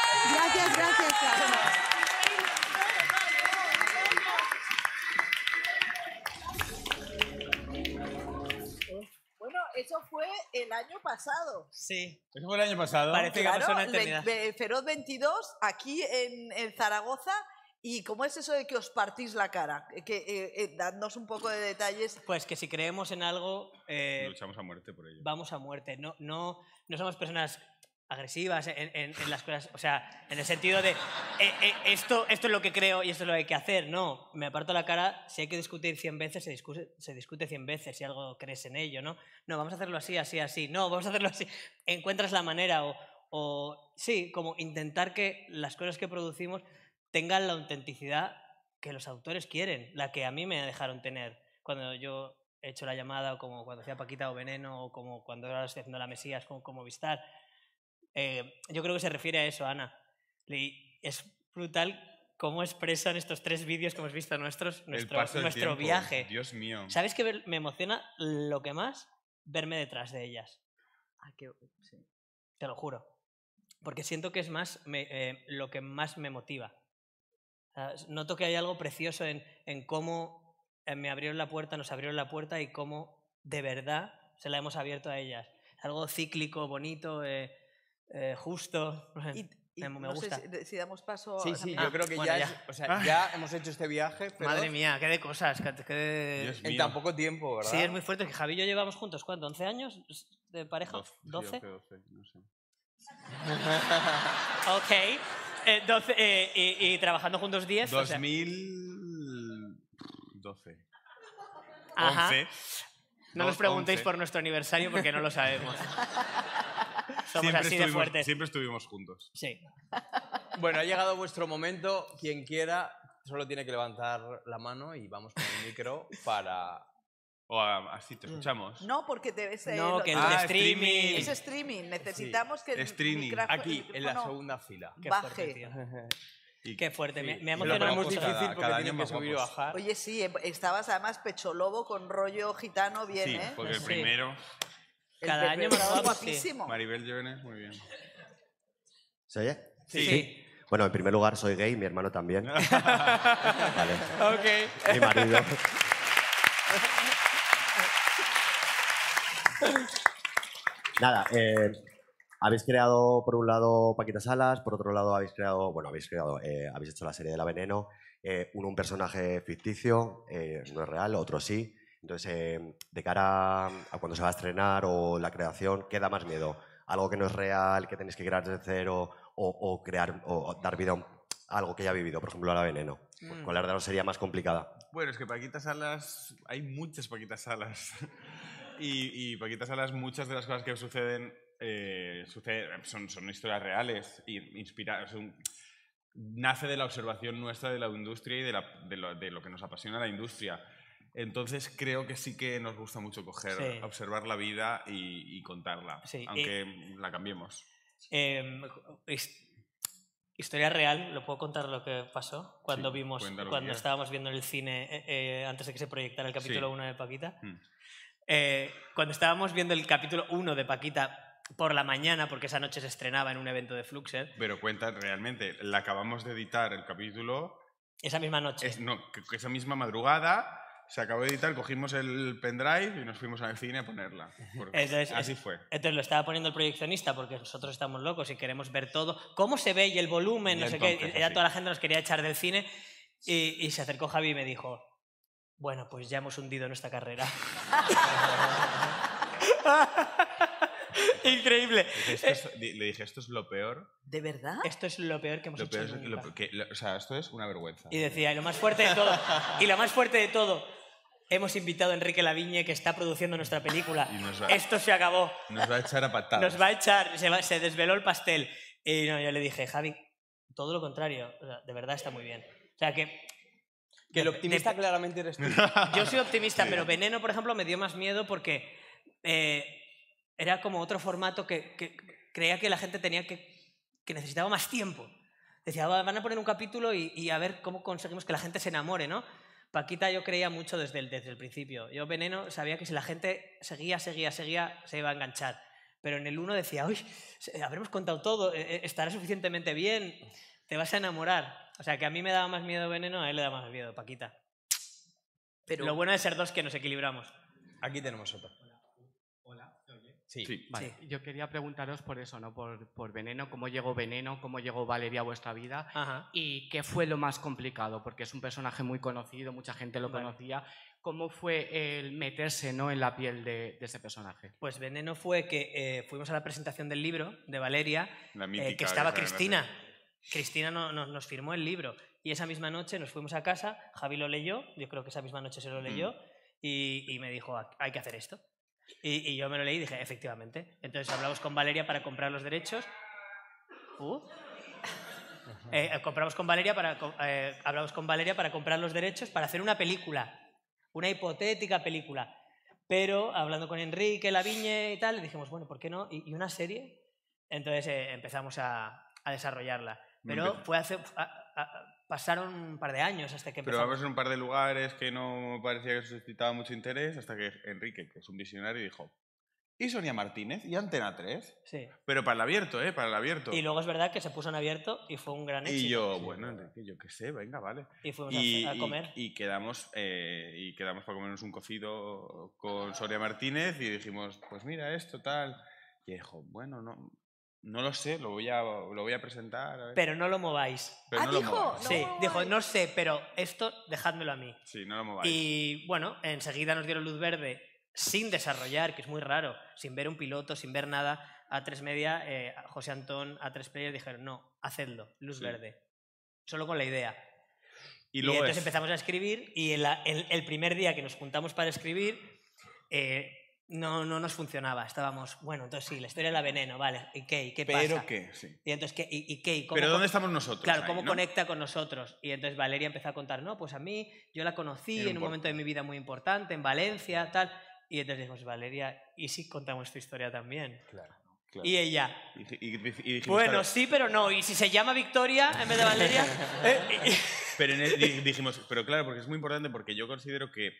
Bueno, eso fue el año pasado. Sí. ¿Eso fue el año pasado? Parece que pasó una eternidad. Feroz 22, aquí en Zaragoza. ¿Y cómo es eso de que os partís la cara? Dadnos un poco de detalles. Pues que si creemos en algo... luchamos a muerte por ello. Vamos a muerte. No somos personas agresivas en las cosas, o sea, en el sentido de esto es lo que creo y esto es lo que hay que hacer. No, me aparto la cara. Si hay que discutir 100 veces, se discute 100 veces si algo crees en ello, ¿no? No, vamos a hacerlo así. No, vamos a hacerlo así. Encuentras la manera o sí, como intentar que las cosas que producimos tengan la autenticidad que los autores quieren, la que a mí me dejaron tener cuando yo he hecho La Llamada, o como cuando hacía Paquita o Veneno, o como cuando ahora estoy haciendo La Mesías, como Vistar. Yo creo que se refiere a eso, Ana. Y es brutal cómo expresan estos 3 vídeos que hemos visto nuestro viaje. Dios mío. ¿Sabes qué me emociona lo que más? Verme detrás de ellas. Sí. Te lo juro. Porque siento que es más lo que más me motiva. Noto que hay algo precioso en cómo nos abrieron la puerta y cómo de verdad se la hemos abierto a ellas. Algo cíclico, bonito, justo. Me gusta. Sé si damos paso... Sí, yo creo que ya hemos hecho este viaje. Pero madre mía, qué de cosas. En tan poco tiempo, ¿verdad? Sí, es muy fuerte. Que Javi y yo llevamos juntos, ¿cuánto? ¿11 años de pareja? 12. 12, no sé. Ok. 12, y trabajando juntos 10. 2012. Ajá. 11. No nos preguntéis por nuestro aniversario porque no lo sabemos. Somos así de fuertes. Siempre estuvimos juntos. Sí. Bueno, ha llegado vuestro momento. Quien quiera solo tiene que levantar la mano y vamos con el micro para... O así te escuchamos. No, porque te ves... No, que el streaming. Es streaming. Necesitamos que el micrófono... Aquí, en la segunda fila. Baje. Qué fuerte. Sí. Me ha emocionado mucho. mucho. Difícil porque tienen que subir y bajar. Oye, sí, estabas además pecho lobo con rollo gitano bien, sí, ¿eh? Porque el primero... Cada año más guapísimo. Maribel Llones, muy bien. ¿Se oye? Sí. Bueno, en primer lugar soy gay, mi hermano también. Vale. Ok. Mi marido. Nada, habéis creado por un lado Paquita Salas, por otro lado habéis hecho la serie de La Veneno, un personaje ficticio, no es real, otro sí. Entonces, de cara a cuando se va a estrenar o la creación, ¿qué da más miedo? ¿Algo que no es real, que tenéis que crear desde cero o crear o dar vida a algo que ya ha vivido? Por ejemplo, a La Veneno. ¿Cuál de las dos sería más complicada? Bueno, es que Paquita Salas, hay muchas Paquitas Salas. y Paquita Salas, muchas de las cosas que suceden son historias reales y inspiradas. Nace de la observación nuestra de la industria y de lo que nos apasiona la industria. Entonces creo que sí que nos gusta mucho Sí. observar la vida y contarla, Sí, aunque la cambiemos. Historia real, ¿lo puedo contar lo que pasó cuando Sí, vimos, cuenta lo que cuando quieras. estábamos viendo en el cine antes de que se proyectara el capítulo Sí. 1 de Paquita? Mm. Cuando estábamos viendo el capítulo 1 de Paquita por la mañana, porque esa noche se estrenaba en un evento de Fluxer, Pero cuenta realmente, la acabamos de editar el capítulo. esa misma noche. Que esa misma madrugada se acabó de editar, cogimos el pendrive y nos fuimos al cine a ponerla. Entonces, Así fue. Entonces lo estaba poniendo el proyeccionista porque nosotros estamos locos y queremos ver todo, cómo se ve y el volumen, Y no sé entonces, qué. Y ya así. toda la gente nos quería echar del cine y se acercó Javi y me dijo, bueno, pues ya hemos hundido nuestra carrera. Increíble. Le dije, esto es lo peor. ¿De verdad? Esto es lo peor que hemos Lo hecho peor es- nunca. o sea, esto es una vergüenza. Y decía, y lo más fuerte de todo, hemos invitado a Enrique Lavigne, que está produciendo nuestra película. Y nos va- Esto se acabó. Nos va a echar a patadas. Nos va a echar, se desveló el pastel. Y no, yo le dije, Javi, todo lo contrario, o sea, de verdad está muy bien. O sea que... Que el optimista claramente eres tú. Yo soy optimista, Sí. pero Veneno, por ejemplo, me dio más miedo porque era como otro formato que creía que la gente tenía que necesitaba más tiempo. Decía, van a poner un capítulo y a ver cómo conseguimos que la gente se enamore, ¿no? Paquita yo creía mucho desde el principio. Yo Veneno sabía que si la gente seguía, se iba a enganchar. Pero en el 1 decía, uy, habremos contado todo, estará suficientemente bien, te vas a enamorar. O sea, que a mí me daba más miedo Veneno, a él le daba más miedo Paquita. Pero... Lo bueno de ser dos que nos equilibramos. Aquí tenemos otro. Hola, ¿se oye? Sí. Vale, yo quería preguntaros por eso, ¿no? Por Veneno, cómo llegó Valeria a vuestra vida y qué fue lo más complicado, porque es un personaje muy conocido, mucha gente lo conocía. ¿Cómo fue el meterse, ¿no?, en la piel de ese personaje? Pues Veneno fue que fuimos a la presentación del libro de Valeria, La mítica que estaba que sale en la Cristina. serie. Cristina nos firmó el libro y esa misma noche nos fuimos a casa, Javi lo leyó, yo creo que esa misma noche se lo leyó y me dijo, hay que hacer esto. Y yo me lo leí y dije, efectivamente. Entonces hablamos con Valeria para comprar los derechos. Hablamos con Valeria para comprar los derechos para hacer una película, una hipotética película. Pero hablando con Enrique Lavigne y tal, le dijimos, bueno, ¿por qué no? ¿Y una serie? Entonces empezamos a desarrollarla. Pero pasaron un par de años hasta que Pero empezamos. vamos en un par de lugares que no parecía que suscitaba mucho interés, hasta que Enrique, que es un visionario, dijo, ¿y Sonia Martínez? ¿Y Antena 3? Sí. Pero para el abierto, ¿eh? Para el abierto. Y luego es verdad que se puso en abierto y fue un gran éxito. Y yo, bueno, Enrique, yo qué sé, venga, vale. Y fuimos a comer. Y quedamos para comernos un cocido con Sonia Martínez y dijimos, pues mira esto, tal. Y dijo, bueno, no lo sé, lo voy a presentar. A ver. Pero no lo mováis. Pero no lo mováis. Sí, dijo, no sé, pero esto dejádmelo a mí. Sí, no lo mováis. Y bueno, enseguida nos dieron luz verde sin desarrollar, que es muy raro, sin ver un piloto, sin ver nada. A3 Media, José Antón, A3 Player dijeron, no, hacedlo, luz verde. Solo con la idea. Y luego entonces empezamos a escribir y el primer día que nos juntamos para escribir no nos funcionaba. Estábamos, bueno, entonces sí, la historia era Veneno, vale, ¿y qué? ¿Qué pasa? ¿Pero qué? Sí. Y entonces, ¿qué? ¿Y qué? ¿Pero dónde estamos nosotros? Claro, ahí, ¿cómo no? conecta con nosotros? Y entonces Valeria empezó a contar, no, pues a mí, yo la conocí en un momento de mi vida muy importante, en Valencia, tal. Y entonces dijimos, Valeria, ¿y si contamos tu historia también? Claro. Y ella, Y dijimos, bueno, claro, sí, pero no. ¿Y si se llama Victoria en vez de Valeria? pero dijimos, pero claro, porque es muy importante, porque yo considero que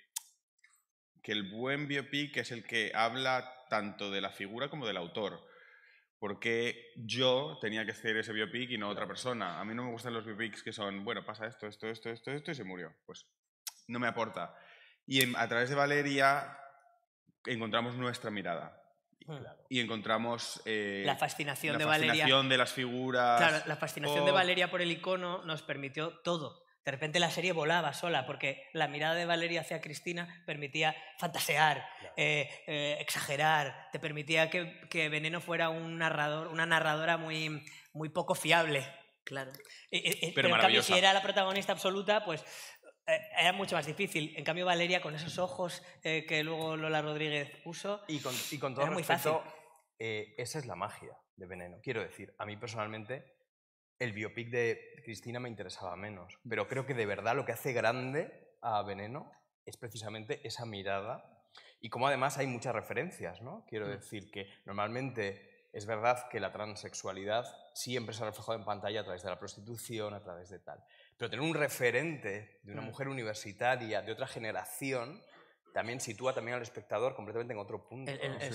el buen biopic es el que habla tanto de la figura como del autor. Porque yo tenía que hacer ese biopic y no otra persona. A mí no me gustan los biopics que son, bueno, pasa esto y se murió. Pues no me aporta. Y a través de Valeria encontramos nuestra mirada. Y encontramos la fascinación la de Valeria. fascinación de las figuras. Claro, la fascinación de Valeria por el icono nos permitió todo. De repente la serie volaba sola, porque la mirada de Valeria hacia Cristina permitía fantasear, exagerar, te permitía que Veneno fuera un narrador, una narradora muy, muy poco fiable. Claro. Pero en cambio, si era la protagonista absoluta, pues era mucho más difícil. En cambio, Valeria, con esos ojos que luego Lola Rodríguez puso, Y con todo era muy respeto, fácil. esa es la magia de Veneno. Quiero decir, a mí personalmente el biopic de Cristina me interesaba menos, pero creo que de verdad lo que hace grande a Veneno es precisamente esa mirada y como además hay muchas referencias, ¿no? Quiero decir que normalmente es verdad que la transexualidad siempre se ha reflejado en pantalla a través de la prostitución, a través de tal. Pero tener un referente de una mujer universitaria de otra generación también sitúa también al espectador completamente en otro punto.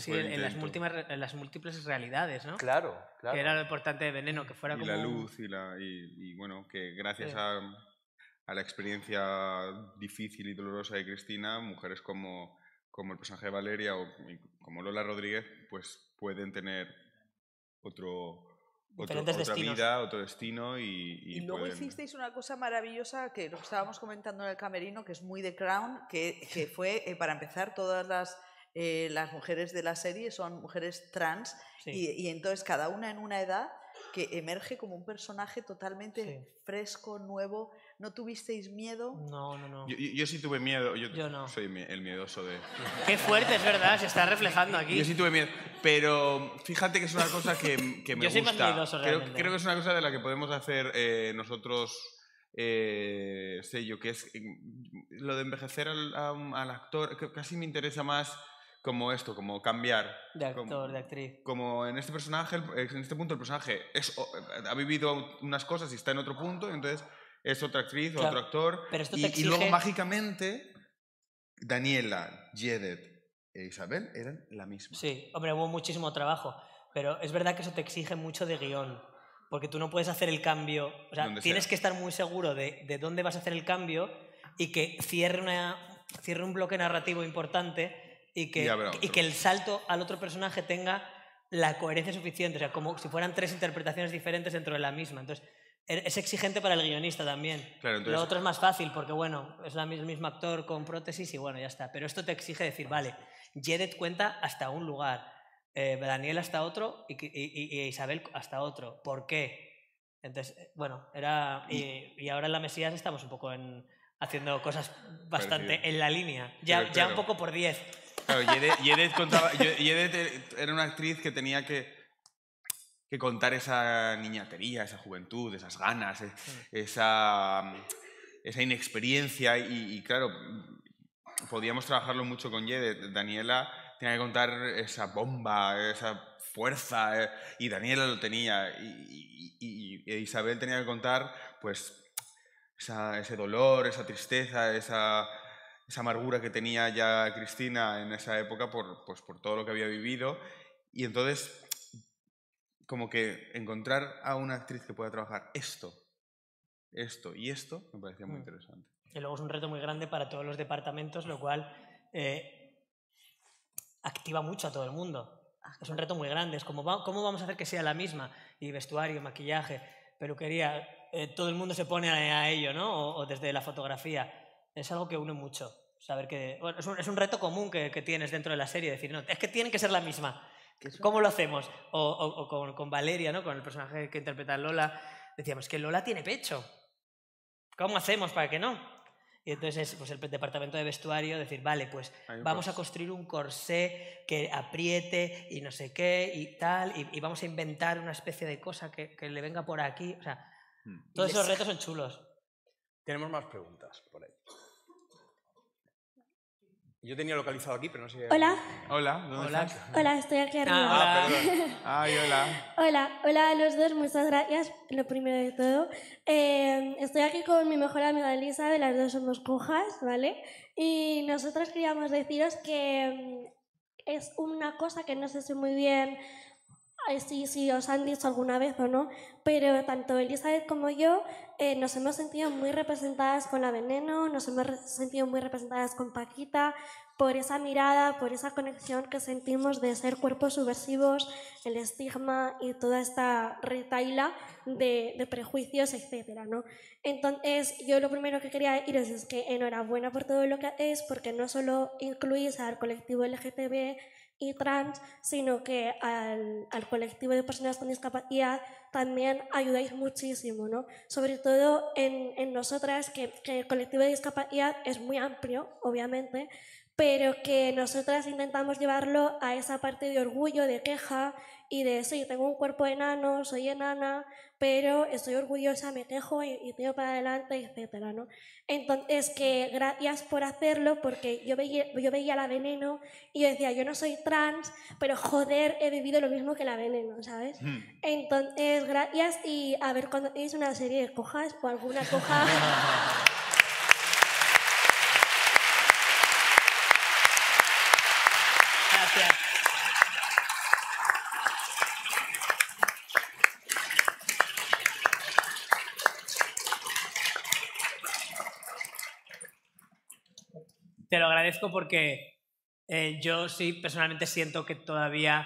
En las múltiples realidades, ¿no? Claro, claro. Que era lo importante de Veneno, que fuera y como... la luz y bueno, que gracias a la experiencia difícil y dolorosa de Cristina, mujeres como el personaje de Valeria o como Lola Rodríguez, pues pueden tener otra vida, otro destino y luego pueden... hicisteis una cosa maravillosa que lo estábamos comentando en el camerino, que es muy The Crown, que fue, para empezar, todas las mujeres de la serie son mujeres trans y entonces cada una en una edad que emerge como un personaje totalmente fresco, nuevo. ¿No tuvisteis miedo? No. Yo sí tuve miedo. Yo no. Soy el miedoso de... Qué fuerte, es verdad, se está reflejando aquí. Yo sí tuve miedo, pero fíjate que es una cosa que me gusta. Yo soy más miedoso realmente. Creo que es una cosa de la que podemos hacer nosotros sello, que es lo de envejecer al actor, que casi me interesa más como esto, como cambiar. De actor, de actriz. Como en este personaje, en este punto el personaje ha vivido unas cosas y está en otro punto, entonces es otra actriz, otro actor. Pero esto te y luego mágicamente Daniela, Jedet e Isabel eran la misma. Sí, hombre, hubo muchísimo trabajo, pero es verdad que eso te exige mucho de guión, porque tú no puedes hacer el cambio, o sea, tienes que estar muy seguro de dónde vas a hacer el cambio y que cierre un bloque narrativo importante y que el salto al otro personaje tenga la coherencia suficiente, o sea, como si fueran tres interpretaciones diferentes dentro de la misma. Entonces, es exigente para el guionista también. Claro, entonces... Lo otro es más fácil porque, bueno, es el mismo actor con prótesis y bueno, ya está. Pero esto te exige decir, vale, Jedet cuenta hasta un lugar, Daniel hasta otro y Isabel hasta otro. ¿Por qué? Entonces, bueno, y ahora en La Mesías estamos un poco haciendo cosas bastante en la línea. Ya un poco por 10. Claro, Jedet era una actriz que tenía que contar esa niñatería, esa juventud, esas ganas, esa inexperiencia y claro, podíamos trabajarlo mucho con Jedet. Daniela tenía que contar esa bomba, esa fuerza y Daniela lo tenía y Isabel tenía que contar pues ese dolor, esa tristeza, esa amargura que tenía ya Cristina en esa época por todo lo que había vivido y entonces como que encontrar a una actriz que pueda trabajar esto y esto me parecía muy interesante. Y luego es un reto muy grande para todos los departamentos, lo cual activa mucho a todo el mundo. Es un reto muy grande, es como, ¿cómo vamos a hacer que sea la misma? Y vestuario, maquillaje, peluquería, todo el mundo se pone a ello, ¿no? O desde la fotografía. Es algo que une mucho. Saber que, bueno, es un reto común que tienes dentro de la serie, decir, no, es que tienen que ser la misma. ¿Cómo lo hacemos? O con Valeria, ¿no? Con el personaje que interpreta Lola, decíamos que Lola tiene pecho. ¿Cómo hacemos para que no? Y entonces pues el departamento de vestuario decir, vale, pues vamos a construir un corsé que apriete y no sé qué y tal, y vamos a inventar una especie de cosa que le venga por aquí. O sea, todos esos retos son chulos. Tenemos más preguntas por ahí. Yo tenía localizado aquí, pero no sé... Hola. Hola, ¿dónde estás? Hola, estoy aquí arriba. Perdón. Ay, hola. Hola a los dos, muchas gracias, lo primero de todo. Estoy aquí con mi mejor amiga Elisa, las dos somos cojas, ¿vale? Y nosotros queríamos deciros que es una cosa que no sé si muy bien si os han dicho alguna vez o no, pero tanto Elizabeth como yo nos hemos sentido muy representadas con La Veneno, nos hemos sentido muy representadas con Paquita, por esa mirada, por esa conexión que sentimos de ser cuerpos subversivos, el estigma y toda esta retaila de prejuicios, etcétera, ¿no? Entonces, yo lo primero que quería deciros es que enhorabuena por todo lo que hacéis, porque no solo incluís al colectivo LGTB y trans, sino que al colectivo de personas con discapacidad también ayudáis muchísimo, ¿no? Sobre todo en nosotras, que el colectivo de discapacidad es muy amplio, obviamente, pero que nosotras intentamos llevarlo a esa parte de orgullo, de queja y de sí, tengo un cuerpo enano, soy enana, pero estoy orgullosa, me quejo y tiro para adelante, etcétera, ¿no? Entonces, que gracias por hacerlo, porque yo veía la Veneno y yo decía, yo no soy trans, pero joder, he vivido lo mismo que la Veneno, ¿sabes? Entonces, gracias, y a ver cuando tenéis una serie de cojas o alguna coja... Gracias. Te lo agradezco porque yo sí personalmente siento que todavía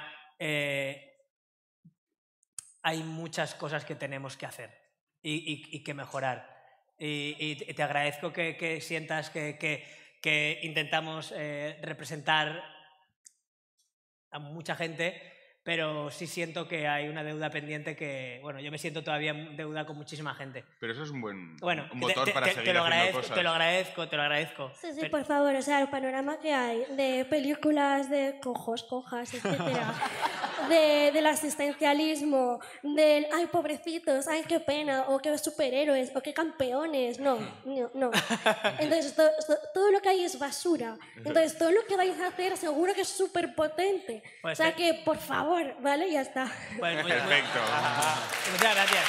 hay muchas cosas que tenemos que hacer y que mejorar. Y te agradezco que sientas que intentamos representar a mucha gente, pero sí siento que hay una deuda pendiente que, bueno, yo me siento todavía en deuda con muchísima gente. Pero eso es un buen Bueno, un motor para seguir lo haciendo agradezco, cosas. te lo agradezco. Sí, por favor, o sea, el panorama que hay de películas de cojas, etcétera, del asistencialismo, del ay, pobrecitos, ay, qué pena, o qué superhéroes, o qué campeones, no. Entonces, todo lo que hay es basura. Entonces, todo lo que vais a hacer seguro que es súper potente. Pues o sea que, por favor, ¿vale? Ya está. Bueno, perfecto. Muchas gracias.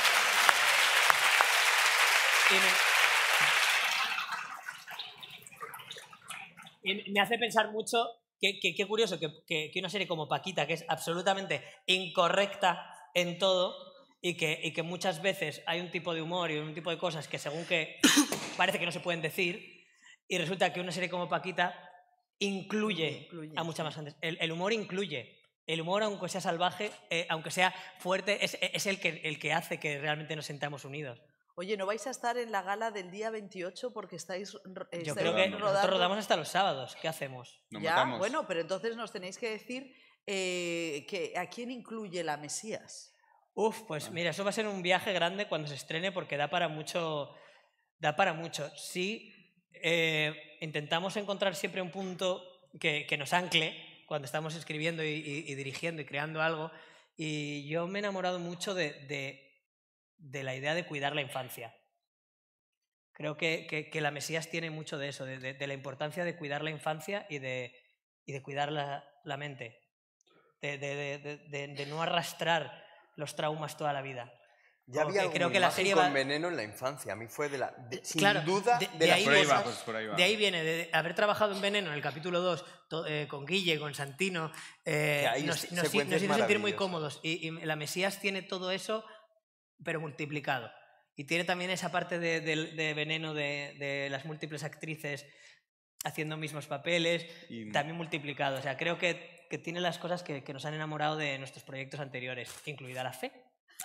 Y me hace pensar mucho, qué curioso, que una serie como Paquita, que es absolutamente incorrecta en todo, y que muchas veces hay un tipo de humor y un tipo de cosas que según que parece que no se pueden decir, y resulta que una serie como Paquita incluye a mucha más gente. El humor incluye. El humor, aunque sea salvaje, aunque sea fuerte, es el que hace que realmente nos sentamos unidos. Oye, ¿no vais a estar en la gala del día 28 porque estáis Yo creo que nosotros rodamos hasta los sábados. ¿Qué hacemos? Ya, bueno, pero entonces nos tenéis que decir que ¿a quién incluye la Mesías? Pues mira, eso va a ser un viaje grande cuando se estrene porque da para mucho. Sí, intentamos encontrar siempre un punto que nos ancle cuando estamos escribiendo y dirigiendo y creando algo, y yo me he enamorado mucho de la idea de cuidar la infancia. Creo que la Mesías tiene mucho de eso, de la importancia de cuidar la infancia y de cuidar la mente, de no arrastrar los traumas toda la vida. Ya había algo creo que la serie con Veneno en la infancia. A mí fue sin claro, duda de las ahí cosas. De ahí viene, de haber trabajado en Veneno en el capítulo 2 con Guille, con Santino, nos hizo sentir muy cómodos. Y la Mesías tiene todo eso, pero multiplicado. Y tiene también esa parte de Veneno de las múltiples actrices haciendo mismos papeles, también multiplicado. O sea, creo que tiene las cosas que nos han enamorado de nuestros proyectos anteriores, incluida la fe.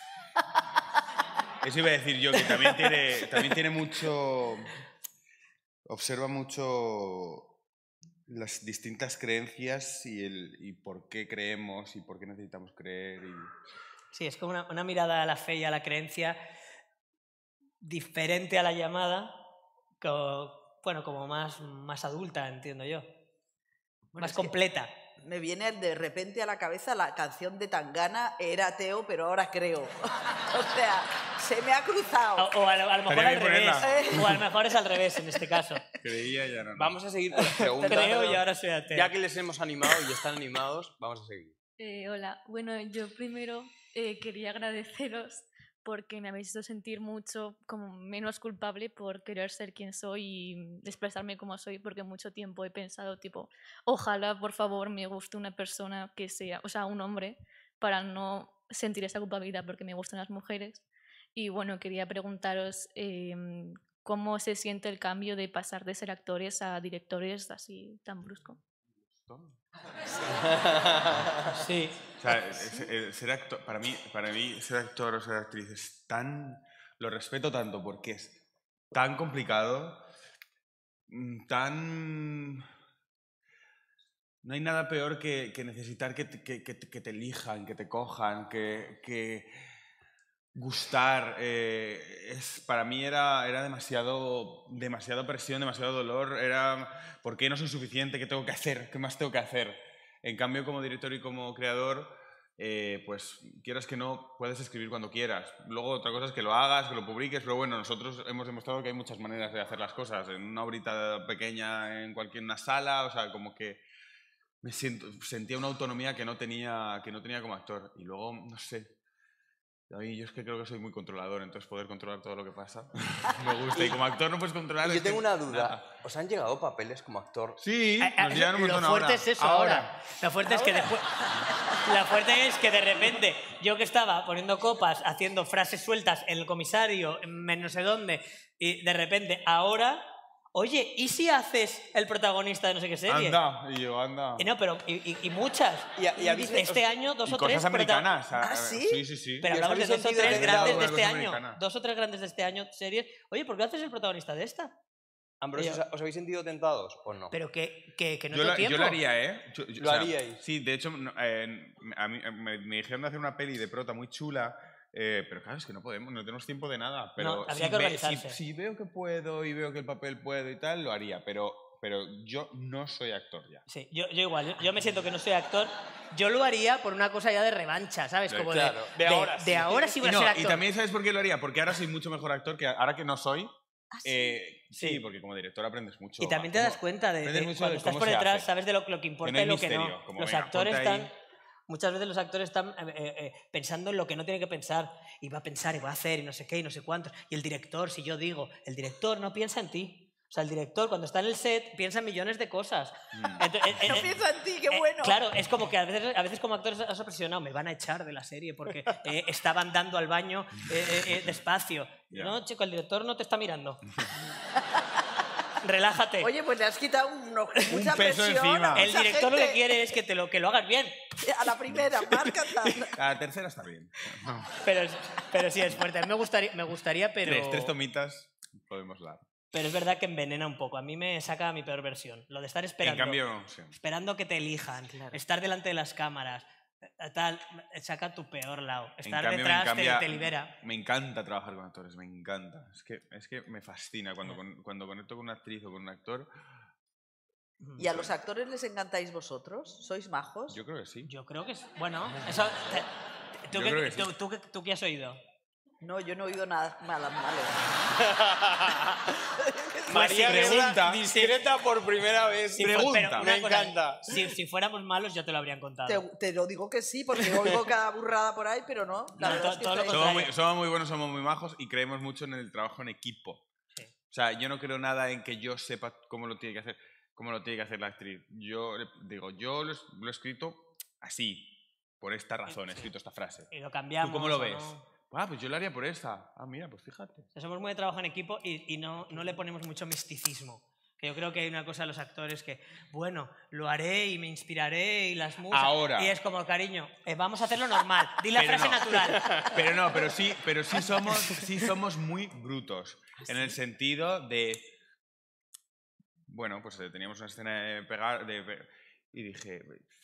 Eso iba a decir yo, que también tiene mucho... Observa mucho las distintas creencias y por qué creemos y por qué necesitamos creer. Sí, es como una mirada a la fe y a la creencia diferente a La Llamada, como más adulta, entiendo yo. Bueno, más completa. Me viene de repente a la cabeza la canción de Tangana, era ateo, pero ahora creo. O sea, se me ha cruzado. O a lo mejor al revés. O a lo mejor es al revés en este caso. Creía y ahora no. Vamos a seguir con las preguntas. Creo y ahora soy ateo. Ya que les hemos animado y están animados, vamos a seguir. Hola, bueno, yo primero quería agradeceros porque me habéis hecho sentir mucho como menos culpable por querer ser quien soy y expresarme como soy, porque mucho tiempo he pensado, tipo, ojalá, por favor, me guste una persona que sea, o sea, un hombre, para no sentir esa culpabilidad porque me gustan las mujeres. Y bueno, quería preguntaros cómo se siente el cambio de pasar de ser actores a directores así tan brusco. Sí. O sea, ser actor, para mí ser actor o ser actriz es tan... Lo respeto tanto porque es tan complicado, tan... No hay nada peor que necesitar que te elijan, que te cojan, que gustar. Para mí era demasiada presión, demasiado dolor. Era, ¿por qué no soy suficiente? ¿Qué tengo que hacer? ¿Qué más tengo que hacer? En cambio, como director y como creador, pues quieras que no, puedes escribir cuando quieras. Luego otra cosa es que lo hagas, que lo publiques, pero bueno, nosotros hemos demostrado que hay muchas maneras de hacer las cosas. En una horita pequeña, en una sala, o sea, como que sentía una autonomía que no tenía como actor. Y luego, no sé, yo es que creo que soy muy controlador, entonces poder controlar todo lo que pasa me gusta. Y como actor no puedes controlar... Yo tengo una duda. ¿Os han llegado papeles como actor? Sí, nos llegan un montón Lo fuerte es eso ahora. Lo fuerte es que después... La fuerte es que de repente, yo que estaba poniendo copas, haciendo frases sueltas en el comisario, en no sé dónde, y de repente ahora... Oye, ¿y si haces el protagonista de no sé qué serie? Anda, y yo, anda. No, pero y muchas. Este año, dos o tres... cosas americanas. ¿Ah, sí? Sí. Pero hablamos de dos o tres grandes de este año. Dos o tres grandes de este año series. Oye, ¿por qué haces el protagonista de esta? Ambrosio, ¿os habéis sentido tentados o no? Pero que no yo tengo tiempo. Yo lo haría, ¿eh? ¿Lo haríais? Sí, de hecho, a mí me dijeron de hacer una peli de prota muy chula. Pero claro, es que no tenemos tiempo de nada. Pero no, habría que organizarse. Si veo que puedo y veo que el papel puedo y tal, lo haría. Pero yo no soy actor ya. Sí, yo igual. Yo me siento que no soy actor. Yo lo haría por una cosa ya de revancha, ¿sabes? Como claro, de ahora sí voy a ser actor. Y también, ¿sabes por qué lo haría? Porque ahora soy mucho mejor actor que ahora que no soy. Sí, porque como director aprendes mucho. Y también te das cuenta de cuando estás por detrás, sabes de lo que importa y lo que no. Los actores están... Muchas veces los actores están pensando en lo que no tiene que pensar y va a pensar y va a hacer y no sé qué y no sé cuántos. Y el director, si yo digo, el director no piensa en ti. O sea, el director cuando está en el set piensa en millones de cosas. No piensa en ti, qué bueno. Claro, es como que a veces como actor estás obsesionado, me van a echar de la serie porque estaban dando al baño despacio. Yeah. No, chico, el director no te está mirando. Relájate. Oye, pues le has quitado mucha peso presión. encima. El director lo que quiere es que lo hagas bien. A la primera, márcala. A la tercera está bien. Pero sí es fuerte. A mí me gustaría, pero... Tres tomitas podemos dar. Pero es verdad que envenena un poco. A mí me saca mi peor versión. Lo de estar esperando. En cambio, sí. Esperando que te elijan. Claro. Estar delante de las cámaras. Tal, saca tu peor lado. Estar detrás te libera. Me encanta trabajar con actores, me encanta. Es que me fascina cuando conecto con una actriz o con un actor. ¿Y a los actores les encantáis vosotros? ¿Sois majos? Yo creo que sí. Yo creo que sí. Bueno, eso... ¿Tú qué has oído? No, yo no he oído nada malo. María pregunta, discreta por primera vez. Pregunta. Me encanta. Si fuéramos malos, ya te lo habrían contado. Te lo digo que sí, porque oigo cada burrada por ahí, pero no. La verdad es que somos muy buenos, somos muy majos y creemos mucho en el trabajo en equipo. Sí. O sea, yo no creo nada en que yo sepa cómo lo tiene que hacer la actriz. Yo digo, yo lo he escrito así, por esta razón, he escrito esta frase. Y lo cambiamos. ¿Tú cómo lo ves? No? Pues yo lo haría por esta. Mira, pues fíjate. O sea, somos muy de trabajo en equipo y no le ponemos mucho misticismo. Que yo creo que hay una cosa a los actores que, bueno, lo haré y me inspiraré y las musas. Ahora. Y es como, cariño, vamos a hacerlo normal. Di la frase natural. Pero sí somos muy brutos. En el sentido de... Bueno, pues teníamos una escena de pegar... y dije...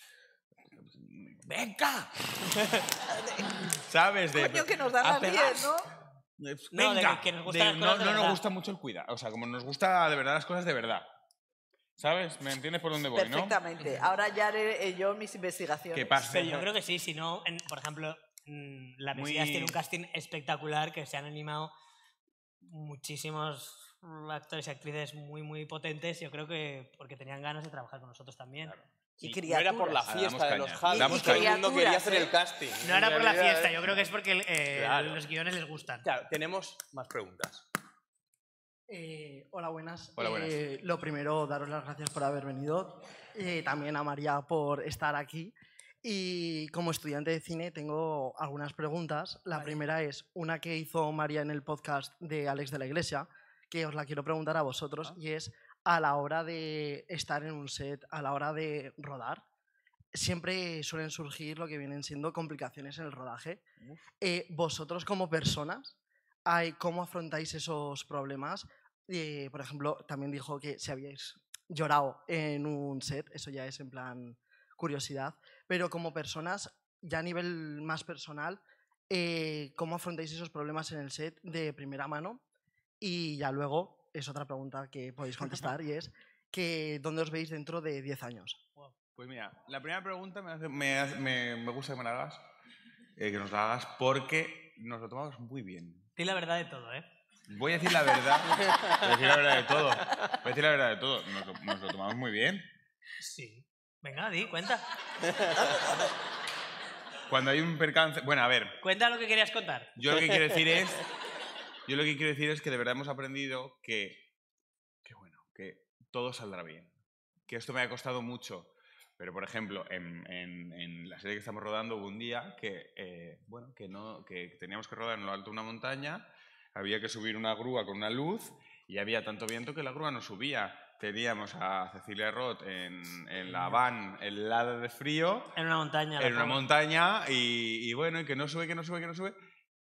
¡Venga! ¿Sabes? Coño, que nos dan las 10, ¿no? Venga, que nos gustan las cosas de no verdad. nos gusta mucho el cuidado. O sea, como nos gusta de verdad las cosas de verdad. ¿Sabes? ¿Me entiendes por dónde voy, no? Perfectamente. Ahora ya haré yo mis investigaciones. ¿Qué pasa? Pero yo creo que sí, si no, por ejemplo, La Mesías tiene un casting espectacular que se han animado muchísimos actores y actrices muy, muy potentes. Yo creo que porque tenían ganas de trabajar con nosotros también. Claro. Y no era por la fiesta de los Javis. Damos Todo el mundo quería hacer el casting. No era por la fiesta, yo creo que es porque los guiones les gustan. Claro, tenemos más preguntas. Hola, buenas. Hola, buenas. Lo primero, daros las gracias por haber venido. También a María por estar aquí. Y como estudiante de cine tengo algunas preguntas. La primera es una que hizo María en el podcast de Alex de la Iglesia, que os la quiero preguntar a vosotros, y es a la hora de estar en un set, a la hora de rodar, siempre suelen surgir lo que vienen siendo complicaciones en el rodaje. Vosotros como personas, ¿cómo afrontáis esos problemas? Por ejemplo, también dijo que si habíais llorado en un set, eso ya es en plan curiosidad, pero como personas, ya a nivel más personal, ¿Cómo afrontáis esos problemas en el set de primera mano? Y ya luego, es otra pregunta que podéis contestar y es que ¿dónde os veis dentro de 10 años? Pues mira, la primera pregunta me gusta que me la hagas, que nos la hagas, porque nos lo tomamos muy bien. Di la verdad de todo, ¿eh? Voy a decir la verdad. Voy a decir la verdad de todo. Voy a decir la verdad de todo. Nos lo tomamos muy bien. Sí. Venga, di, cuenta. Cuando hay un percance... Bueno, a ver. Cuenta lo que querías contar. Yo lo que quiero decir es que de verdad hemos aprendido que todo saldrá bien. Que esto me ha costado mucho. Pero, por ejemplo, en la serie que estamos rodando hubo un día que teníamos que rodar en lo alto de una montaña, había que subir una grúa con una luz y había tanto viento que la grúa no subía. Teníamos a Cecilia Roth en la van helada de frío. En una montaña. En una montaña y bueno, y que no sube.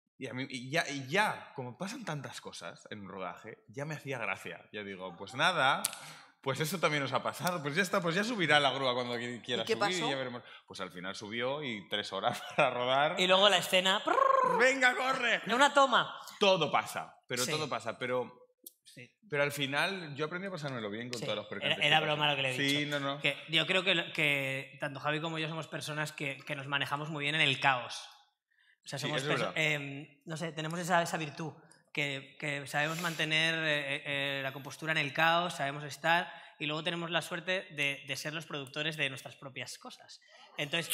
Y ya, como pasan tantas cosas en un rodaje, ya me hacía gracia. Ya digo, pues nada... Pues eso también nos ha pasado. Pues ya está, pues ya subirá la grúa cuando quiera subir. pasó? Y ya veremos. Pues al final subió y 3 horas para rodar. Y luego la escena... ¡Venga, corre! Una toma. Todo pasa, Sí. todo pasa. Pero al final yo aprendí a pasármelo bien con Sí. todos los percances. Era broma lo que le he dicho. Sí, no. Que yo creo que tanto Javi como yo somos personas que nos manejamos muy bien en el caos. O sea, Sí, somos eso es verdad. no sé, tenemos esa virtud. Que sabemos mantener la compostura en el caos, sabemos estar, y luego tenemos la suerte de ser los productores de nuestras propias cosas. Entonces,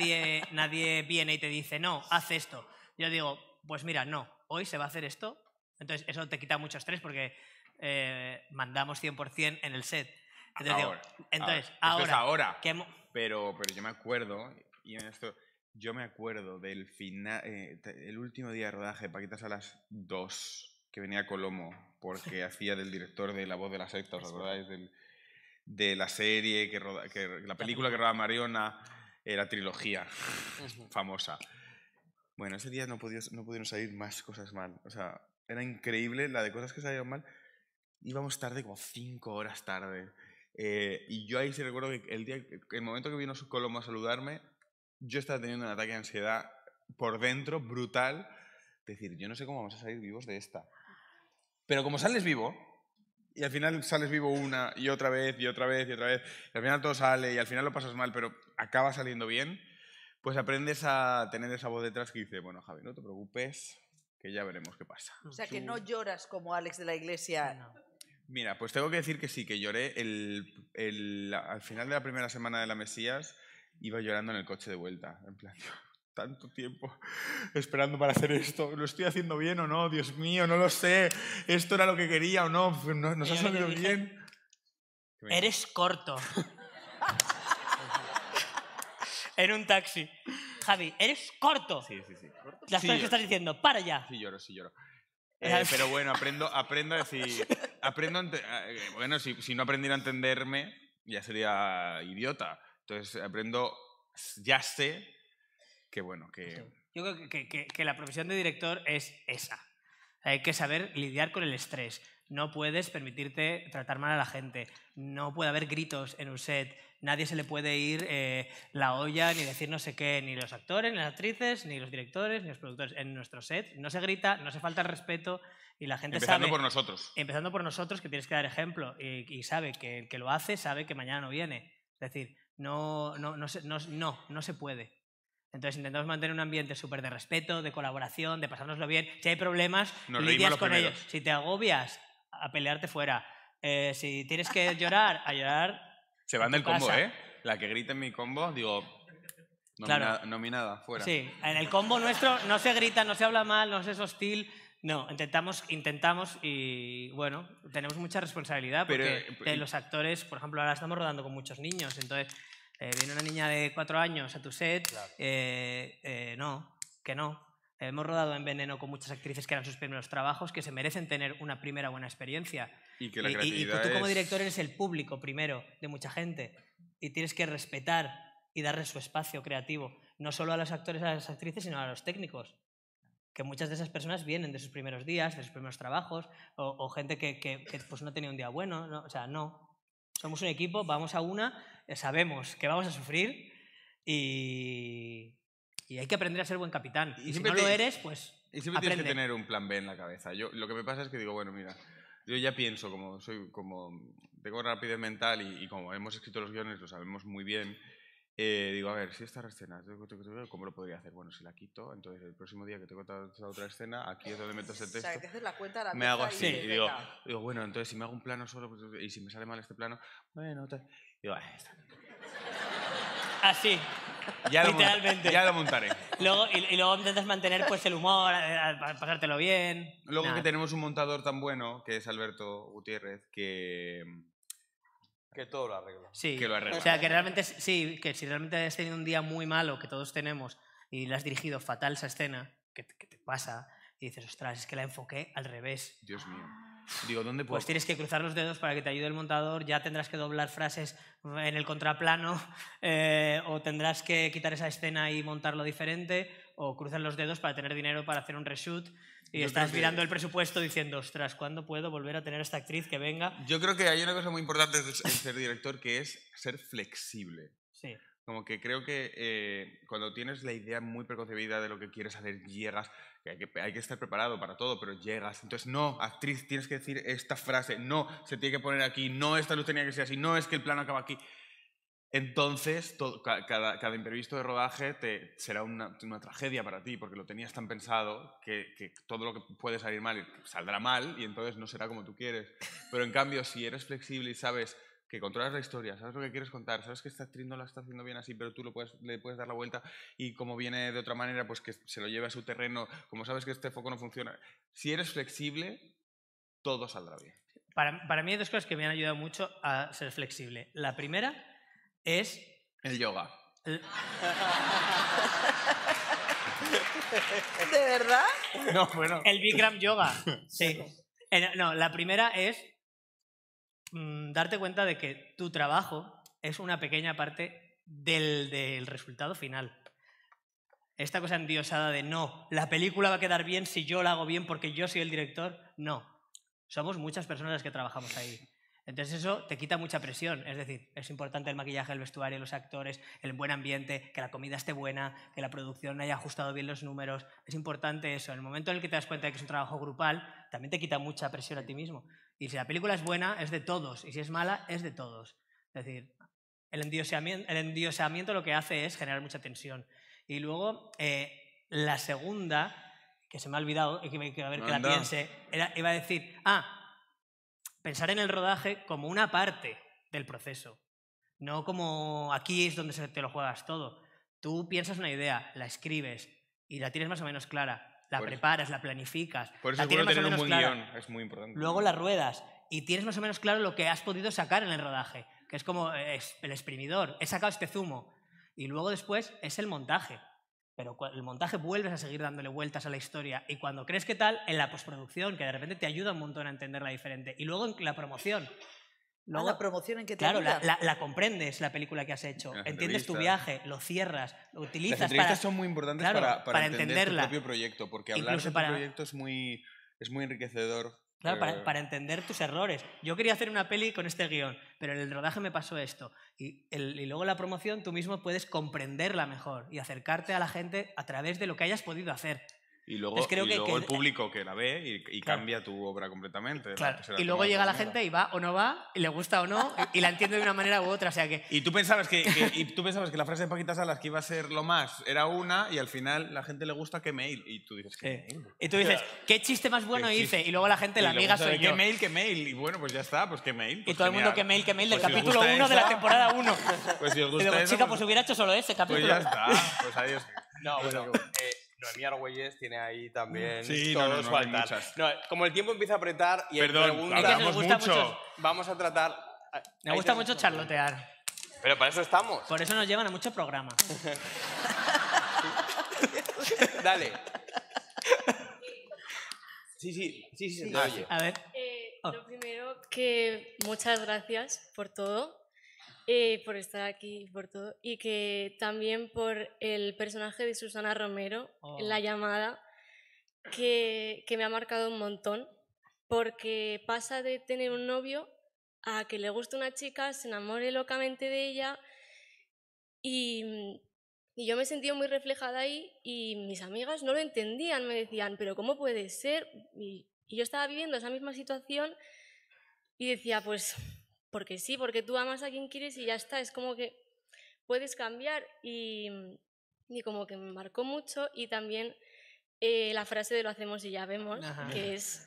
nadie viene y te dice, no, haz esto. Yo digo, pues mira, no, hoy se va a hacer esto. Entonces, eso te quita mucho estrés porque mandamos 100% en el set. Entonces, ahora. que Pero yo me acuerdo, y en esto... Yo me acuerdo del final, el último día de rodaje, Paquita Salas 2, que venía a Colomo, porque hacía del director de La Voz de la Secta, ¿os acordáis? De la serie, la película que rodaba Mariona, la trilogía famosa. Bueno, ese día no pudieron salir más cosas mal. O sea, era increíble la de cosas que salieron mal. Íbamos tarde, como 5 horas tarde. Y yo ahí sí recuerdo que el momento que vino Colomo a saludarme, yo estaba teniendo un ataque de ansiedad por dentro, brutal. Decir, yo no sé cómo vamos a salir vivos de esta. Pero como sales vivo, y al final sales vivo una y otra vez, y otra vez, y otra vez, y al final todo sale, y al final lo pasas mal, pero acaba saliendo bien, pues aprendes a tener esa voz detrás que dice, bueno, Javi, no te preocupes, que ya veremos qué pasa. O sea, que no lloras como Alex de la Iglesia. No. Mira, pues tengo que decir que sí, que lloré al final de la primera semana de La Mesías. Iba llorando en el coche de vuelta, en plan, tanto tiempo esperando para hacer esto, ¿lo estoy haciendo bien o no? Dios mío, no lo sé, ¿esto era lo que quería o no? ¿Nos ha salido bien? Eres corto. En un taxi. Javi, eres corto. Sí. Las cosas que estás diciendo, para ya. Sí lloro. Pero bueno, aprendo a decir... bueno, si no aprendiera a entenderme, ya sería idiota. Entonces ya sé que bueno, que... Yo creo que la profesión de director es esa. Hay que saber lidiar con el estrés. No puedes permitirte tratar mal a la gente. No puede haber gritos en un set. Nadie se le puede ir la olla ni decir no sé qué. Ni los actores, ni las actrices, ni los directores, ni los productores. En nuestro set no se grita, no se falta el respeto y la gente Empezando sabe... por nosotros. Empezando por nosotros, que tienes que dar ejemplo. Y sabe que el que lo hace sabe que mañana no viene. Es decir, no se puede. Entonces intentamos mantener un ambiente súper de respeto, de colaboración, de pasárnoslo bien. Si hay problemas, lidias con ellos. Si te agobias, a pelearte fuera. Si tienes que llorar, a llorar. Se van del combo, casa. ¿eh? La que grita en mi combo, digo, nominada, fuera. Sí, en el combo nuestro no se grita, no se habla mal, no se es hostil. No, intentamos y bueno, tenemos mucha responsabilidad porque los actores, por ejemplo, ahora estamos rodando con muchos niños, entonces viene una niña de 4 años a tu set, no. Hemos rodado en Veneno con muchas actrices que eran sus primeros trabajos, que se merecen tener una primera buena experiencia. Y que la creatividad tú como director eres el público primero de mucha gente y tienes que respetar y darle su espacio creativo, no solo a los actores y a las actrices, sino a los técnicos. Que muchas de esas personas vienen de sus primeros días, de sus primeros trabajos, o gente que pues no tenía un día bueno, ¿no? O sea, no. Somos un equipo, vamos a una, sabemos que vamos a sufrir y Y hay que aprender a ser buen capitán. Y si siempre no lo eres, pues Y siempre aprende. tienes que tener un plan B en la cabeza. Lo que me pasa es que digo, bueno, mira, yo ya pienso, tengo rapidez mental y como hemos escrito los guiones, lo sabemos muy bien, digo, a ver, si esta escena, ¿cómo lo podría hacer? Bueno, si la quito, entonces el próximo día que tengo esta otra escena, aquí es donde meto ese texto. O sea, que haces la cuenta a la Me hago pieza así y y digo, bueno, entonces si me hago un plano solo y si me sale mal este plano, bueno, tal. Digo, está. Así. Literalmente. Ya lo montaré. Y luego intentas mantener pues el humor, pasártelo bien. Luego Nada. que tenemos un montador tan bueno, que es Alberto Gutiérrez, que todo lo arregla. Sí, que lo arregla. o sea, que realmente, sí, que si realmente has tenido un día muy malo, que todos tenemos, y le has dirigido fatal esa escena, que te pasa, y dices, ostras, es que la enfoqué al revés. Dios mío. Digo, ¿dónde puedo? Pues tienes que cruzar los dedos para que te ayude el montador, ya tendrás que doblar frases en el contraplano, o tendrás que quitar esa escena y montarlo diferente, o cruzar los dedos para tener dinero para hacer un reshoot, y Yo estás creo que- mirando el presupuesto diciendo, ostras, ¿cuándo puedo volver a tener a esta actriz que venga? Yo creo que hay una cosa muy importante en ser director, que es ser flexible. Sí. Como que creo que cuando tienes la idea muy preconcebida de lo que quieres hacer, llegas, que hay que estar preparado para todo, pero llegas. Entonces, no, actriz, tienes que decir esta frase, no, se tiene que poner aquí, no, esta luz tenía que ser así, no, es que el plano acaba aquí. Entonces, cada imprevisto de rodaje será una tragedia para ti, porque lo tenías tan pensado que todo lo que puede salir mal saldrá mal y entonces no será como tú quieres. Pero en cambio, si eres flexible y sabes que controlas la historia, sabes lo que quieres contar, sabes que esta actriz no la está haciendo bien así, pero tú le puedes dar la vuelta y como viene de otra manera, pues que se lo lleve a su terreno, como sabes que este foco no funciona. Si eres flexible, todo saldrá bien. Para mí hay dos cosas que me han ayudado mucho a ser flexible. La primera es... El yoga. ¿De verdad? No, bueno. El Bikram Yoga. Sí. No, la primera es darte cuenta de que tu trabajo es una pequeña parte del resultado final. Esta cosa endiosada de no, la película va a quedar bien si yo la hago bien porque yo soy el director. No. Somos muchas personas las que trabajamos ahí. Entonces eso te quita mucha presión. Es decir, es importante el maquillaje, el vestuario, los actores, el buen ambiente, que la comida esté buena, que la producción haya ajustado bien los números. Es importante eso. En el momento en el que te das cuenta de que es un trabajo grupal, también te quita mucha presión a ti mismo. Y si la película es buena, es de todos. Y si es mala, es de todos. Es decir, el endiosamiento lo que hace es generar mucha tensión. Y luego, la segunda, que se me ha olvidado, y que a ver que la piense, iba a decir, pensar en el rodaje como una parte del proceso, no como aquí es donde te lo juegas todo. Tú piensas una idea, la escribes y la tienes más o menos clara, la preparas, la planificas, Por eso la tienes más o tener un menos buen clara. guión es muy importante. Luego la ruedas y tienes más o menos claro lo que has podido sacar en el rodaje, que es como el exprimidor, he sacado este zumo. Y luego después es el montaje. Pero el montaje vuelves a seguir dándole vueltas a la historia y cuando crees que tal, en la postproducción, que de repente te ayuda un montón a entenderla diferente. Y luego en la promoción. Luego, ¿la promoción en qué te claro, ayuda? la comprendes, la película que has hecho. Las Entiendes tu entrevistas. viaje, lo cierras, lo utilizas Las entrevistas para... son muy importantes claro, para entender entenderla. tu propio proyecto, porque hablar Incluso de tu para- proyecto es muy enriquecedor. Claro, para entender tus errores. Yo quería hacer una peli con este guión, pero en el rodaje me pasó esto. Y luego la promoción tú mismo puedes comprenderla mejor y acercarte a la gente a través de lo que hayas podido hacer. Y luego, Entonces creo y que- luego que- el público que la ve y Claro. cambia tu obra completamente. la Claro. que se la Y luego toma de llega otra la manera. gente y va o no va, y le gusta o no, y la entiende de una manera u otra. O sea que Y tú pensabas que la frase de Paquita Salas que iba a ser lo más era una y al final la gente le gusta qué mail. Y tú dices, ¿qué mail? Y tú dices, ¿qué chiste más bueno ¿Qué hice? chiste? Y luego la gente, la Y le amiga gusta soy de yo. ¿Qué mail? Y bueno, pues ya está, pues qué mail. Y pues todo el mundo, genial. qué mail, del Pues si os capítulo gusta 1 de la esa, temporada 1. Pues si os Y gusta digo, esa, chica, pues hubiera hecho solo ese capítulo. Pues ya está, pues adiós. No, bueno, Noemí Argüelles tiene ahí también Sí, todo no, su hay altar. muchas. No, como el tiempo empieza a apretar y hay Perdón, preguntas, hablamos Es que nos gusta mucho. Vamos a tratar... Me ahí gusta tenemos mucho una charlotear. Pero para eso estamos. Por eso nos llevan a muchos programas. Dale. Sí, se te oye. A ver. Lo primero, que muchas gracias por todo, por estar aquí, por todo, y que también por el personaje de Susana Romero en La llamada, que me ha marcado un montón, porque pasa de tener un novio a que le guste una chica, se enamore locamente de ella y Y yo me sentía muy reflejada ahí y mis amigas no lo entendían, me decían, pero ¿cómo puede ser? Y yo estaba viviendo esa misma situación y decía, pues, porque sí, porque tú amas a quien quieres y ya está, es como que puedes cambiar y como que me marcó mucho y también la frase de lo hacemos y ya vemos, Ajá. que es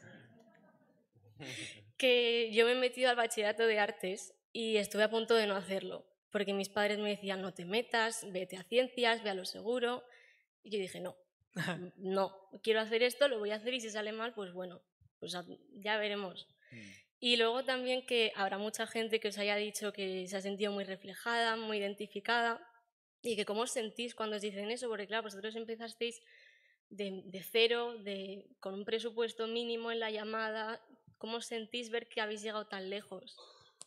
que yo me he metido al bachillerato de artes y estuve a punto de no hacerlo, porque mis padres me decían, no te metas, vete a ciencias, ve a lo seguro, y yo dije, no, no, quiero hacer esto, lo voy a hacer y si sale mal, pues bueno, pues ya veremos. Y luego también que habrá mucha gente que os haya dicho que se ha sentido muy reflejada, muy identificada, y que cómo os sentís cuando os dicen eso, porque claro, vosotros empezasteis de cero, con un presupuesto mínimo en la llamada. ¿Cómo os sentís ver que habéis llegado tan lejos?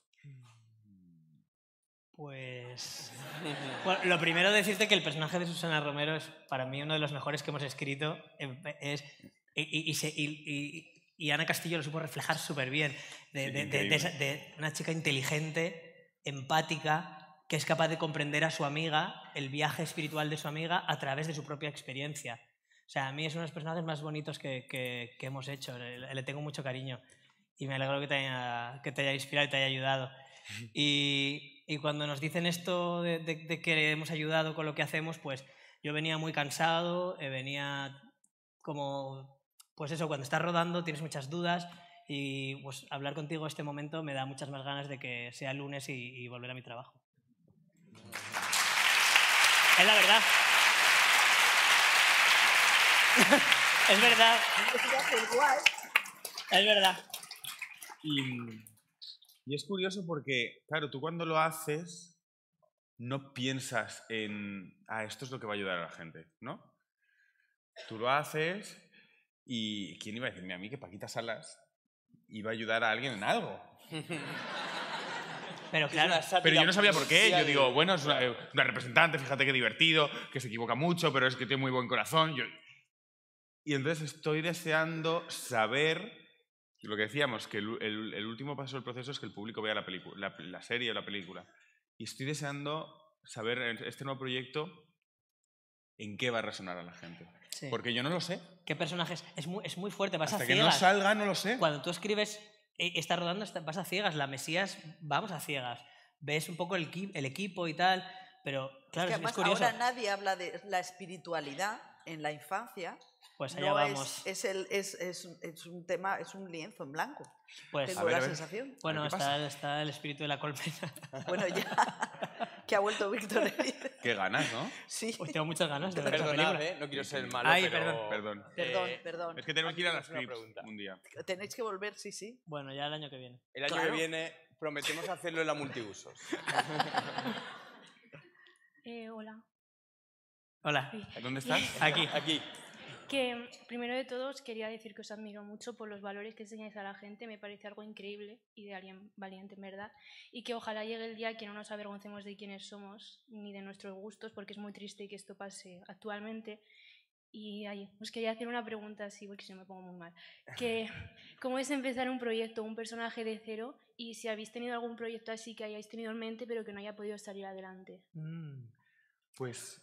Pues... Bueno, lo primero decirte que el personaje de Susana Romero es para mí uno de los mejores que hemos escrito. Y Ana Castillo lo supo reflejar súper bien. De una chica inteligente, empática, que es capaz de comprender a su amiga, el viaje espiritual de su amiga, a través de su propia experiencia. O sea, a mí es uno de los personajes más bonitos que hemos hecho. Le tengo mucho cariño. Y me alegro que te haya inspirado y te haya ayudado. Y cuando nos dicen esto de que hemos ayudado con lo que hacemos, pues yo venía muy cansado, venía como... Pues eso, cuando estás rodando tienes muchas dudas y pues hablar contigo este momento me da muchas más ganas de que sea el lunes y volver a mi trabajo. Es la verdad. Es verdad. Es verdad. Y es curioso porque, claro, tú cuando lo haces no piensas en, esto es lo que va a ayudar a la gente, ¿no? Tú lo haces y ¿quién iba a decirme a mí que Paquita Salas iba a ayudar a alguien en algo? Pero claro, pero yo no sabía por qué. Yo digo, bueno, es una representante, fíjate qué divertido, que se equivoca mucho, pero es que tiene muy buen corazón. Y entonces estoy deseando saber lo que decíamos, que el último paso del proceso es que el público vea la serie o la película. Y estoy deseando saber en este nuevo proyecto en qué va a resonar a la gente. Sí. Porque yo no lo sé. ¿Qué personajes? Es muy fuerte, vas Hasta a ciegas. que no salga, no lo sé. Cuando tú escribes, estás rodando, vas a ciegas. La Mesías, vamos a ciegas. Ves un poco el equipo y tal, pero claro, es curioso. Ahora nadie habla de la espiritualidad en la infancia. Pues allá vamos. Es un tema, es un lienzo en blanco. Pues, tengo la sensación. Bueno, está el espíritu de la colmena. Bueno, ya. Que ha vuelto Víctor. Qué ganas, ¿no? Sí. Pues tengo muchas ganas de ver esa Perdonad, película. no quiero ser malo, Ay, pero... Perdón. Perdón. Es que tenemos que ir a las scripts un día. Tenéis que volver, sí. Bueno, ya el año que viene. El año que viene prometemos hacerlo en la multiusos. Hola. Hola. Sí. ¿Dónde estás? Aquí. Que primero de todo os quería decir que os admiro mucho por los valores que enseñáis a la gente, me parece algo increíble y de alguien valiente en verdad, y que ojalá llegue el día que no nos avergoncemos de quiénes somos ni de nuestros gustos, porque es muy triste que esto pase actualmente. Y os quería hacer una pregunta así, porque si no me pongo muy mal, que ¿cómo es empezar un proyecto, un personaje de cero, y si habéis tenido algún proyecto así que hayáis tenido en mente pero que no haya podido salir adelante? Pues...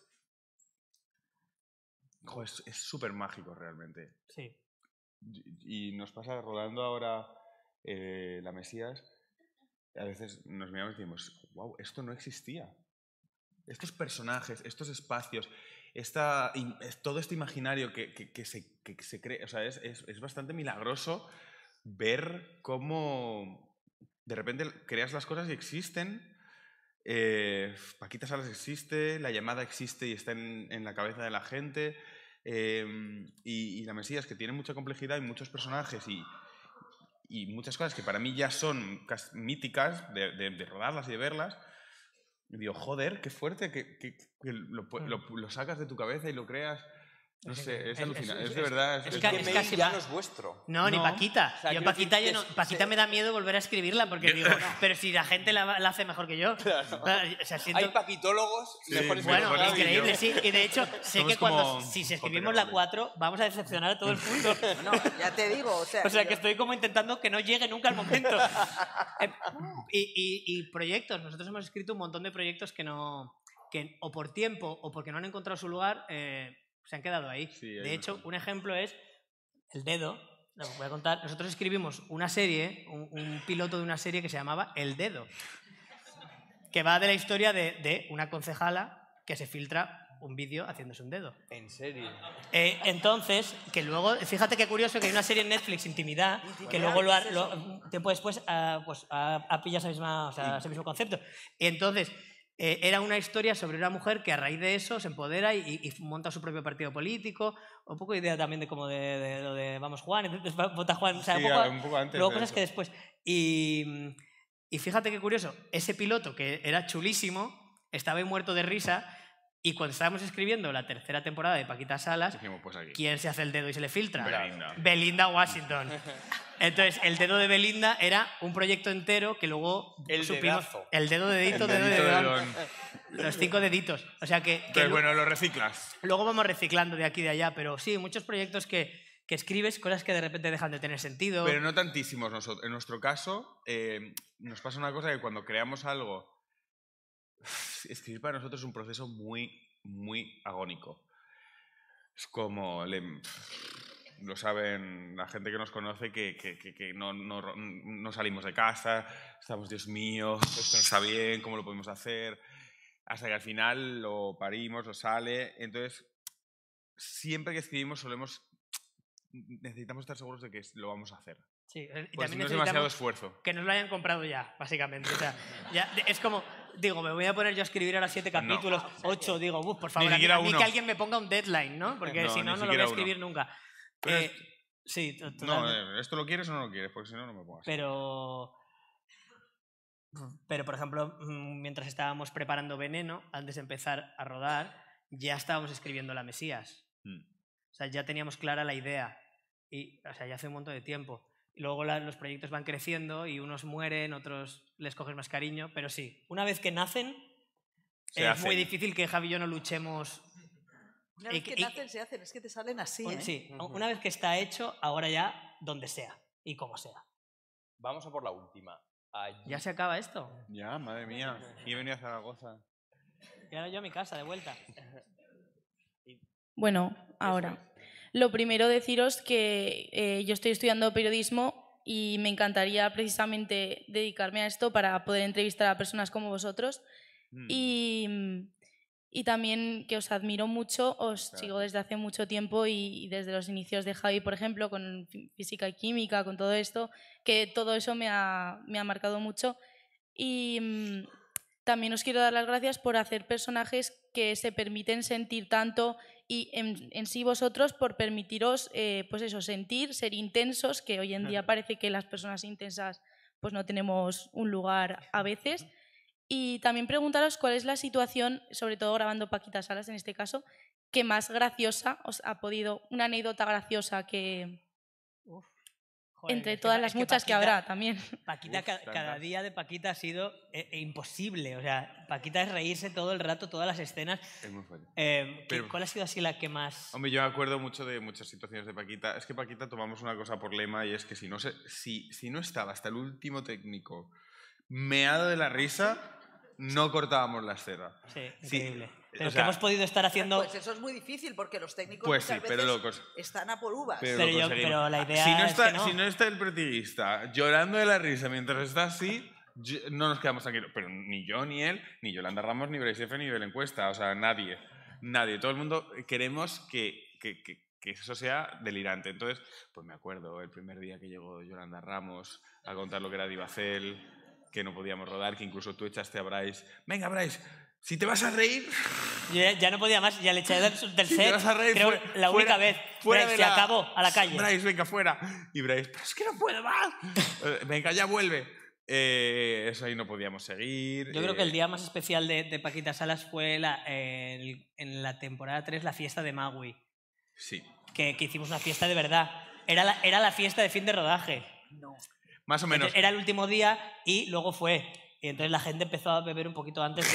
es súper mágico realmente. Sí. Y nos pasa rodando ahora La Mesías, a veces nos miramos y decimos, wow, esto no existía. Estos personajes, estos espacios, todo este imaginario que se cree, o sea, es bastante milagroso ver cómo de repente creas las cosas y existen. Paquita Salas existe, La Llamada existe y está en la cabeza de la gente. Y La Mesías, que tiene mucha complejidad y muchos personajes y muchas cosas que para mí ya son míticas de rodarlas y de verlas. Y digo, joder, qué fuerte que lo sacas de tu cabeza y lo creas. No sé, es alucinante, es de verdad. Es que casi ya no es vuestro. No, ni Paquita. O sea, yo Paquita me da miedo volver a escribirla porque digo, pero si la gente la hace mejor que yo. Claro. O sea, siento... Hay paquitólogos mejores que Bueno, nosotros. increíble, sí. Y de hecho, sé que si escribimos la 4, vamos a decepcionar a todo el mundo. No, ya te digo. O sea que estoy como intentando que no llegue nunca el momento. Y proyectos. Nosotros hemos escrito un montón de proyectos que no que o por tiempo o porque no han encontrado su lugar se han quedado ahí. De hecho, un ejemplo es El Dedo. Os voy a contar. Nosotros escribimos una serie, un piloto de una serie que se llamaba El Dedo, que va de la historia de una concejala que se filtra un vídeo haciéndose un dedo. ¿En serio? Entonces, que luego, fíjate qué curioso que hay una serie en Netflix, Intimidad, que luego tiempo después ha pillado ese mismo concepto. Y entonces, era una historia sobre una mujer que a raíz de eso se empodera y monta su propio partido político. Un poco idea también de como de lo de Vamos Juan, entonces vota Juan. O sea, un poco antes. Luego cosas que después. Y fíjate qué curioso, ese piloto que era chulísimo, estaba ahí muerto de risa. Y cuando estábamos escribiendo la tercera temporada de Paquita Salas, dijimos, pues aquí. ¿Quién se hace el dedo y se le filtra? Belinda. Belinda Washington. Entonces, el dedo de Belinda era un proyecto entero que luego supimos... dedazo. El dedo de dedito, El dedo de dedito de dedón. Los 5 deditos. O sea que Pero bueno, lo reciclas. luego vamos reciclando de aquí y de allá, pero sí, muchos proyectos que escribes, cosas que de repente dejan de tener sentido. Pero no tantísimos nosotros. En nuestro caso, nos pasa una cosa que cuando creamos algo, escribir para nosotros es un proceso muy, muy agónico. Es como... Lo saben la gente que nos conoce, que no salimos de casa, estamos, Dios mío, esto no está bien, ¿cómo lo podemos hacer? Hasta que al final lo parimos, lo sale. Entonces, siempre que escribimos necesitamos estar seguros de que lo vamos a hacer. Sí, y pues también no es demasiado necesitamos esfuerzo. que nos lo hayan comprado ya, básicamente. O sea, ya, es como, digo, me voy a poner yo a escribir ahora 7 capítulos, 8, digo, por favor, a mí que alguien me ponga un deadline, ¿no? Porque si no, no lo voy a escribir nunca. Pero sí, no, ¿esto lo quieres o no lo quieres? Porque si no, no me pongas. Pero, por ejemplo, mientras estábamos preparando Veneno, antes de empezar a rodar, ya estábamos escribiendo La Mesías. O sea, ya teníamos clara la idea. Y, o sea, ya hace un montón de tiempo. Y luego los proyectos van creciendo y unos mueren, otros les coges más cariño. Pero sí, una vez que nacen, es muy difícil que Javi y yo no luchemos. Una vez que nacen, se hacen, es que te salen así. Sí, una vez que está hecho, ahora ya donde sea y como sea. Vamos a por la última. ¿Ya se acaba esto? Ya, madre mía. Y he venido a Zaragoza. Y ahora yo a mi casa, de vuelta. Bueno, ahora. Lo primero, deciros que yo estoy estudiando periodismo y me encantaría precisamente dedicarme a esto para poder entrevistar a personas como vosotros. Y también que os admiro mucho, os sigo desde hace mucho tiempo y desde los inicios de Javi, por ejemplo, con física y química, con todo esto, que todo eso me ha marcado mucho. Y también os quiero dar las gracias por hacer personajes que se permiten sentir tanto y en sí vosotros por permitiros pues eso, sentir, ser intensos, que hoy en día parece que las personas intensas pues no tenemos un lugar a veces. Y también preguntaros cuál es la situación, sobre todo grabando Paquita Salas en este caso, que más graciosa os ha podido, una anécdota graciosa que... Joder, entre todas las muchas que habrá también. Paquita, cada día de Paquita ha sido imposible. O sea, Paquita es reírse todo el rato, todas las escenas. Es muy fuerte. ¿Cuál ha sido así la que más...? Hombre, yo me acuerdo mucho de muchas situaciones de Paquita. Es que Paquita tomamos una cosa por lema y es que si no estaba hasta el último técnico meado de la risa, no cortábamos la escena. Sí, increíble. Pero que hemos podido estar haciendo... Pues eso es muy difícil porque los técnicos pues muchas veces están a por uvas. Pero la idea si no está el protagonista llorando de la risa mientras está así, no nos quedamos tranquilos. Pero ni yo, ni él, ni Yolanda Ramos, ni Bryce F, ni de la encuesta. O sea, nadie. Todo el mundo queremos que eso sea delirante. Entonces, pues me acuerdo el primer día que llegó Yolanda Ramos a contar lo que era Divacel, que no podíamos rodar, que incluso tú echaste a Bryce. Venga, Bryce, si te vas a reír... Yo ya no podía más, ya le eché del set. Si te vas a reír, creo la única vez. Bryce, se acabó, a la calle. Bryce, venga, fuera. Y Bryce, pero es que no puedo más. Venga, ya vuelve. Eso ahí no podíamos seguir. Yo creo que el día más especial de Paquita Salas fue en la temporada 3, la fiesta de Magui. Sí. Que hicimos una fiesta de verdad. Era la fiesta de fin de rodaje. No. Más o menos. Entonces, era el último día y luego fue. Y entonces la gente empezó a beber un poquito antes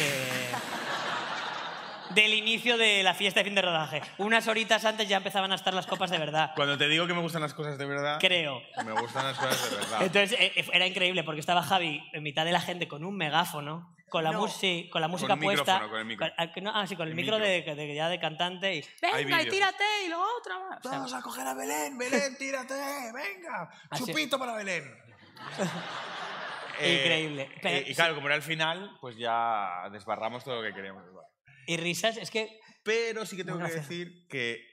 del inicio de la fiesta de fin de rodaje. Unas horitas antes ya empezaban a estar las copas de verdad. Cuando te digo que me gustan las cosas de verdad... Creo. Me gustan las cosas de verdad. Entonces era increíble porque estaba Javi en mitad de la gente con un megáfono con la, No. sí, con la música Con puesta. micrófono, con el micro. Sí, con el El micro micro. ya de cantante. Y, Hay venga, y vídeos. tírate, y luego otra más. O sea, Vamos a coger a Belén, Belén, tírate, venga. Así- Chupito para Belén. Increíble. Pero- Y claro, como era el final, pues ya desbarramos todo lo que queríamos desbarrar. y risas, es que... Pero sí que tengo Muy que gracioso. decir que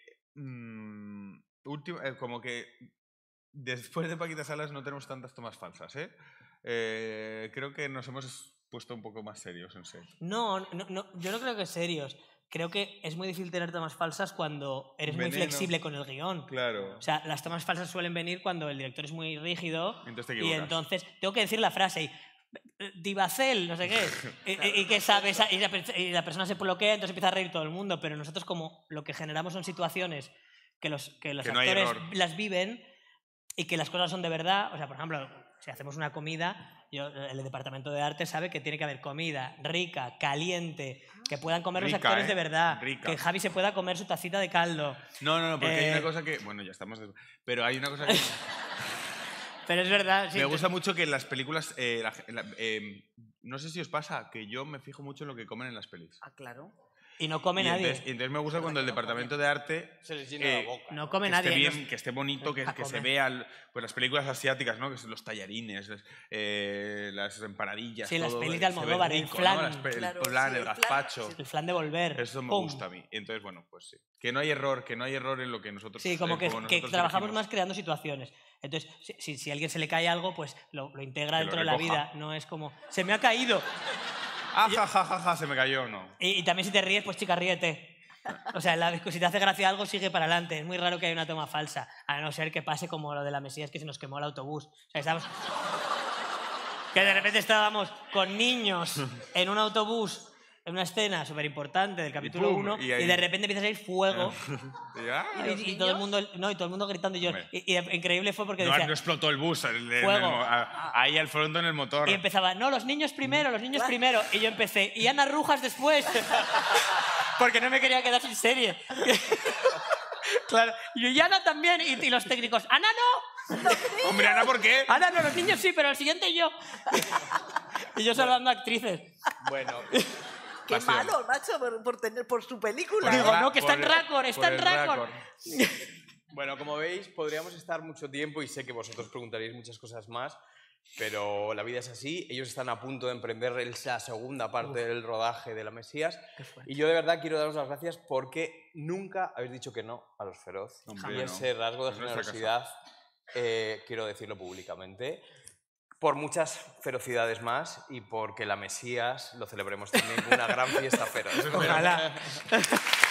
como que después de Paquita Salas no tenemos tantas tomas falsas, ¿eh? Creo que nos hemos puesto un poco más serios en serio. No, yo no creo que serios. Creo que es muy difícil tener tomas falsas cuando eres muy Veneno. flexible con el guión. Claro. O sea, las tomas falsas suelen venir cuando el director es muy rígido Entonces te y equivocas. entonces tengo que decir la frase y Divacel, no sé qué, y que sabe, y la persona se bloquea, entonces empieza a reír todo el mundo, pero nosotros como lo que generamos son situaciones que los Que no hay actores error. las viven y que las cosas son de verdad. O sea, por ejemplo, si hacemos una comida, el departamento de arte sabe que tiene que haber comida rica, caliente, que puedan comer los Rica, actores ¿eh? de verdad, Rica. que Javi se pueda comer su tacita de caldo. No, porque hay Eh, una cosa que... Bueno, ya estamos... Pero hay una cosa que... Pero es verdad. Sí, me gusta mucho que en las películas... no sé si os pasa, que yo me fijo mucho en lo que comen en las pelis. Ah, claro. Y no come nadie. Entonces me gusta cuando el departamento de arte Se les llena la boca. No come que nadie. esté no bien, es- que esté bonito, que a se comer. vea pues las películas asiáticas, ¿no? Que son los tallarines, las empanadillas. Sí, las todo, pelis de se ve Almodóvar, el rico, flan. ¿no? El Claro, flan, sí, el el flan, gazpacho. El flan de volver. Eso me ¡Pum! gusta a mí. Entonces, bueno, pues sí. Que no hay error en lo que nosotros Sí, como que nosotros trabajamos elegimos. más creando situaciones. Entonces, si a alguien se le cae algo, pues lo integra Que lo dentro de la recoja. vida. No es como, se me ha caído. Ah, ja, ja, ja, ja, se me cayó, no. Y también si te ríes, pues chica, ríete. O sea, si te hace gracia algo, sigue para adelante. Es muy raro que haya una toma falsa. A no ser que pase como lo de la Mesías, que se nos quemó el autobús. O sea, estábamos... que de repente estábamos con niños en un autobús, en una escena súper importante del capítulo pum, 1, y y, ahí- de repente empieza a salir fuego. ¿Ya? Y todo el mundo, no, y todo el mundo gritando y yo. Y increíble fue porque No, decía, no explotó el bus. Fuego. Ahí al fondo en el motor. y empezaba, no, los niños primero, los niños primero. Y yo empecé, y Ana Rujas después. Porque no me quería quedar sin serie. Claro. Y Ana también. Y los técnicos, Ana no. Hombre, Ana, ¿por qué? Ana no, los niños sí, pero el siguiente yo. Y yo salvando actrices. Bueno. Qué Pasión. malo, macho, por su película. Digo, ¿eh? no, que está en récord, está en récord. Bueno, como veis, podríamos estar mucho tiempo y sé que vosotros preguntaréis muchas cosas más, pero la vida es así. Ellos están a punto de emprender la segunda parte del rodaje de La Mesías. Y yo de verdad quiero daros las gracias porque nunca habéis dicho que no a Los Feroz. Hombre, y no. ese rasgo de Es nuestra generosidad quiero decirlo públicamente. Por muchas ferocidades más y porque La Mesías lo celebremos también con una gran fiesta feroz. Ojalá.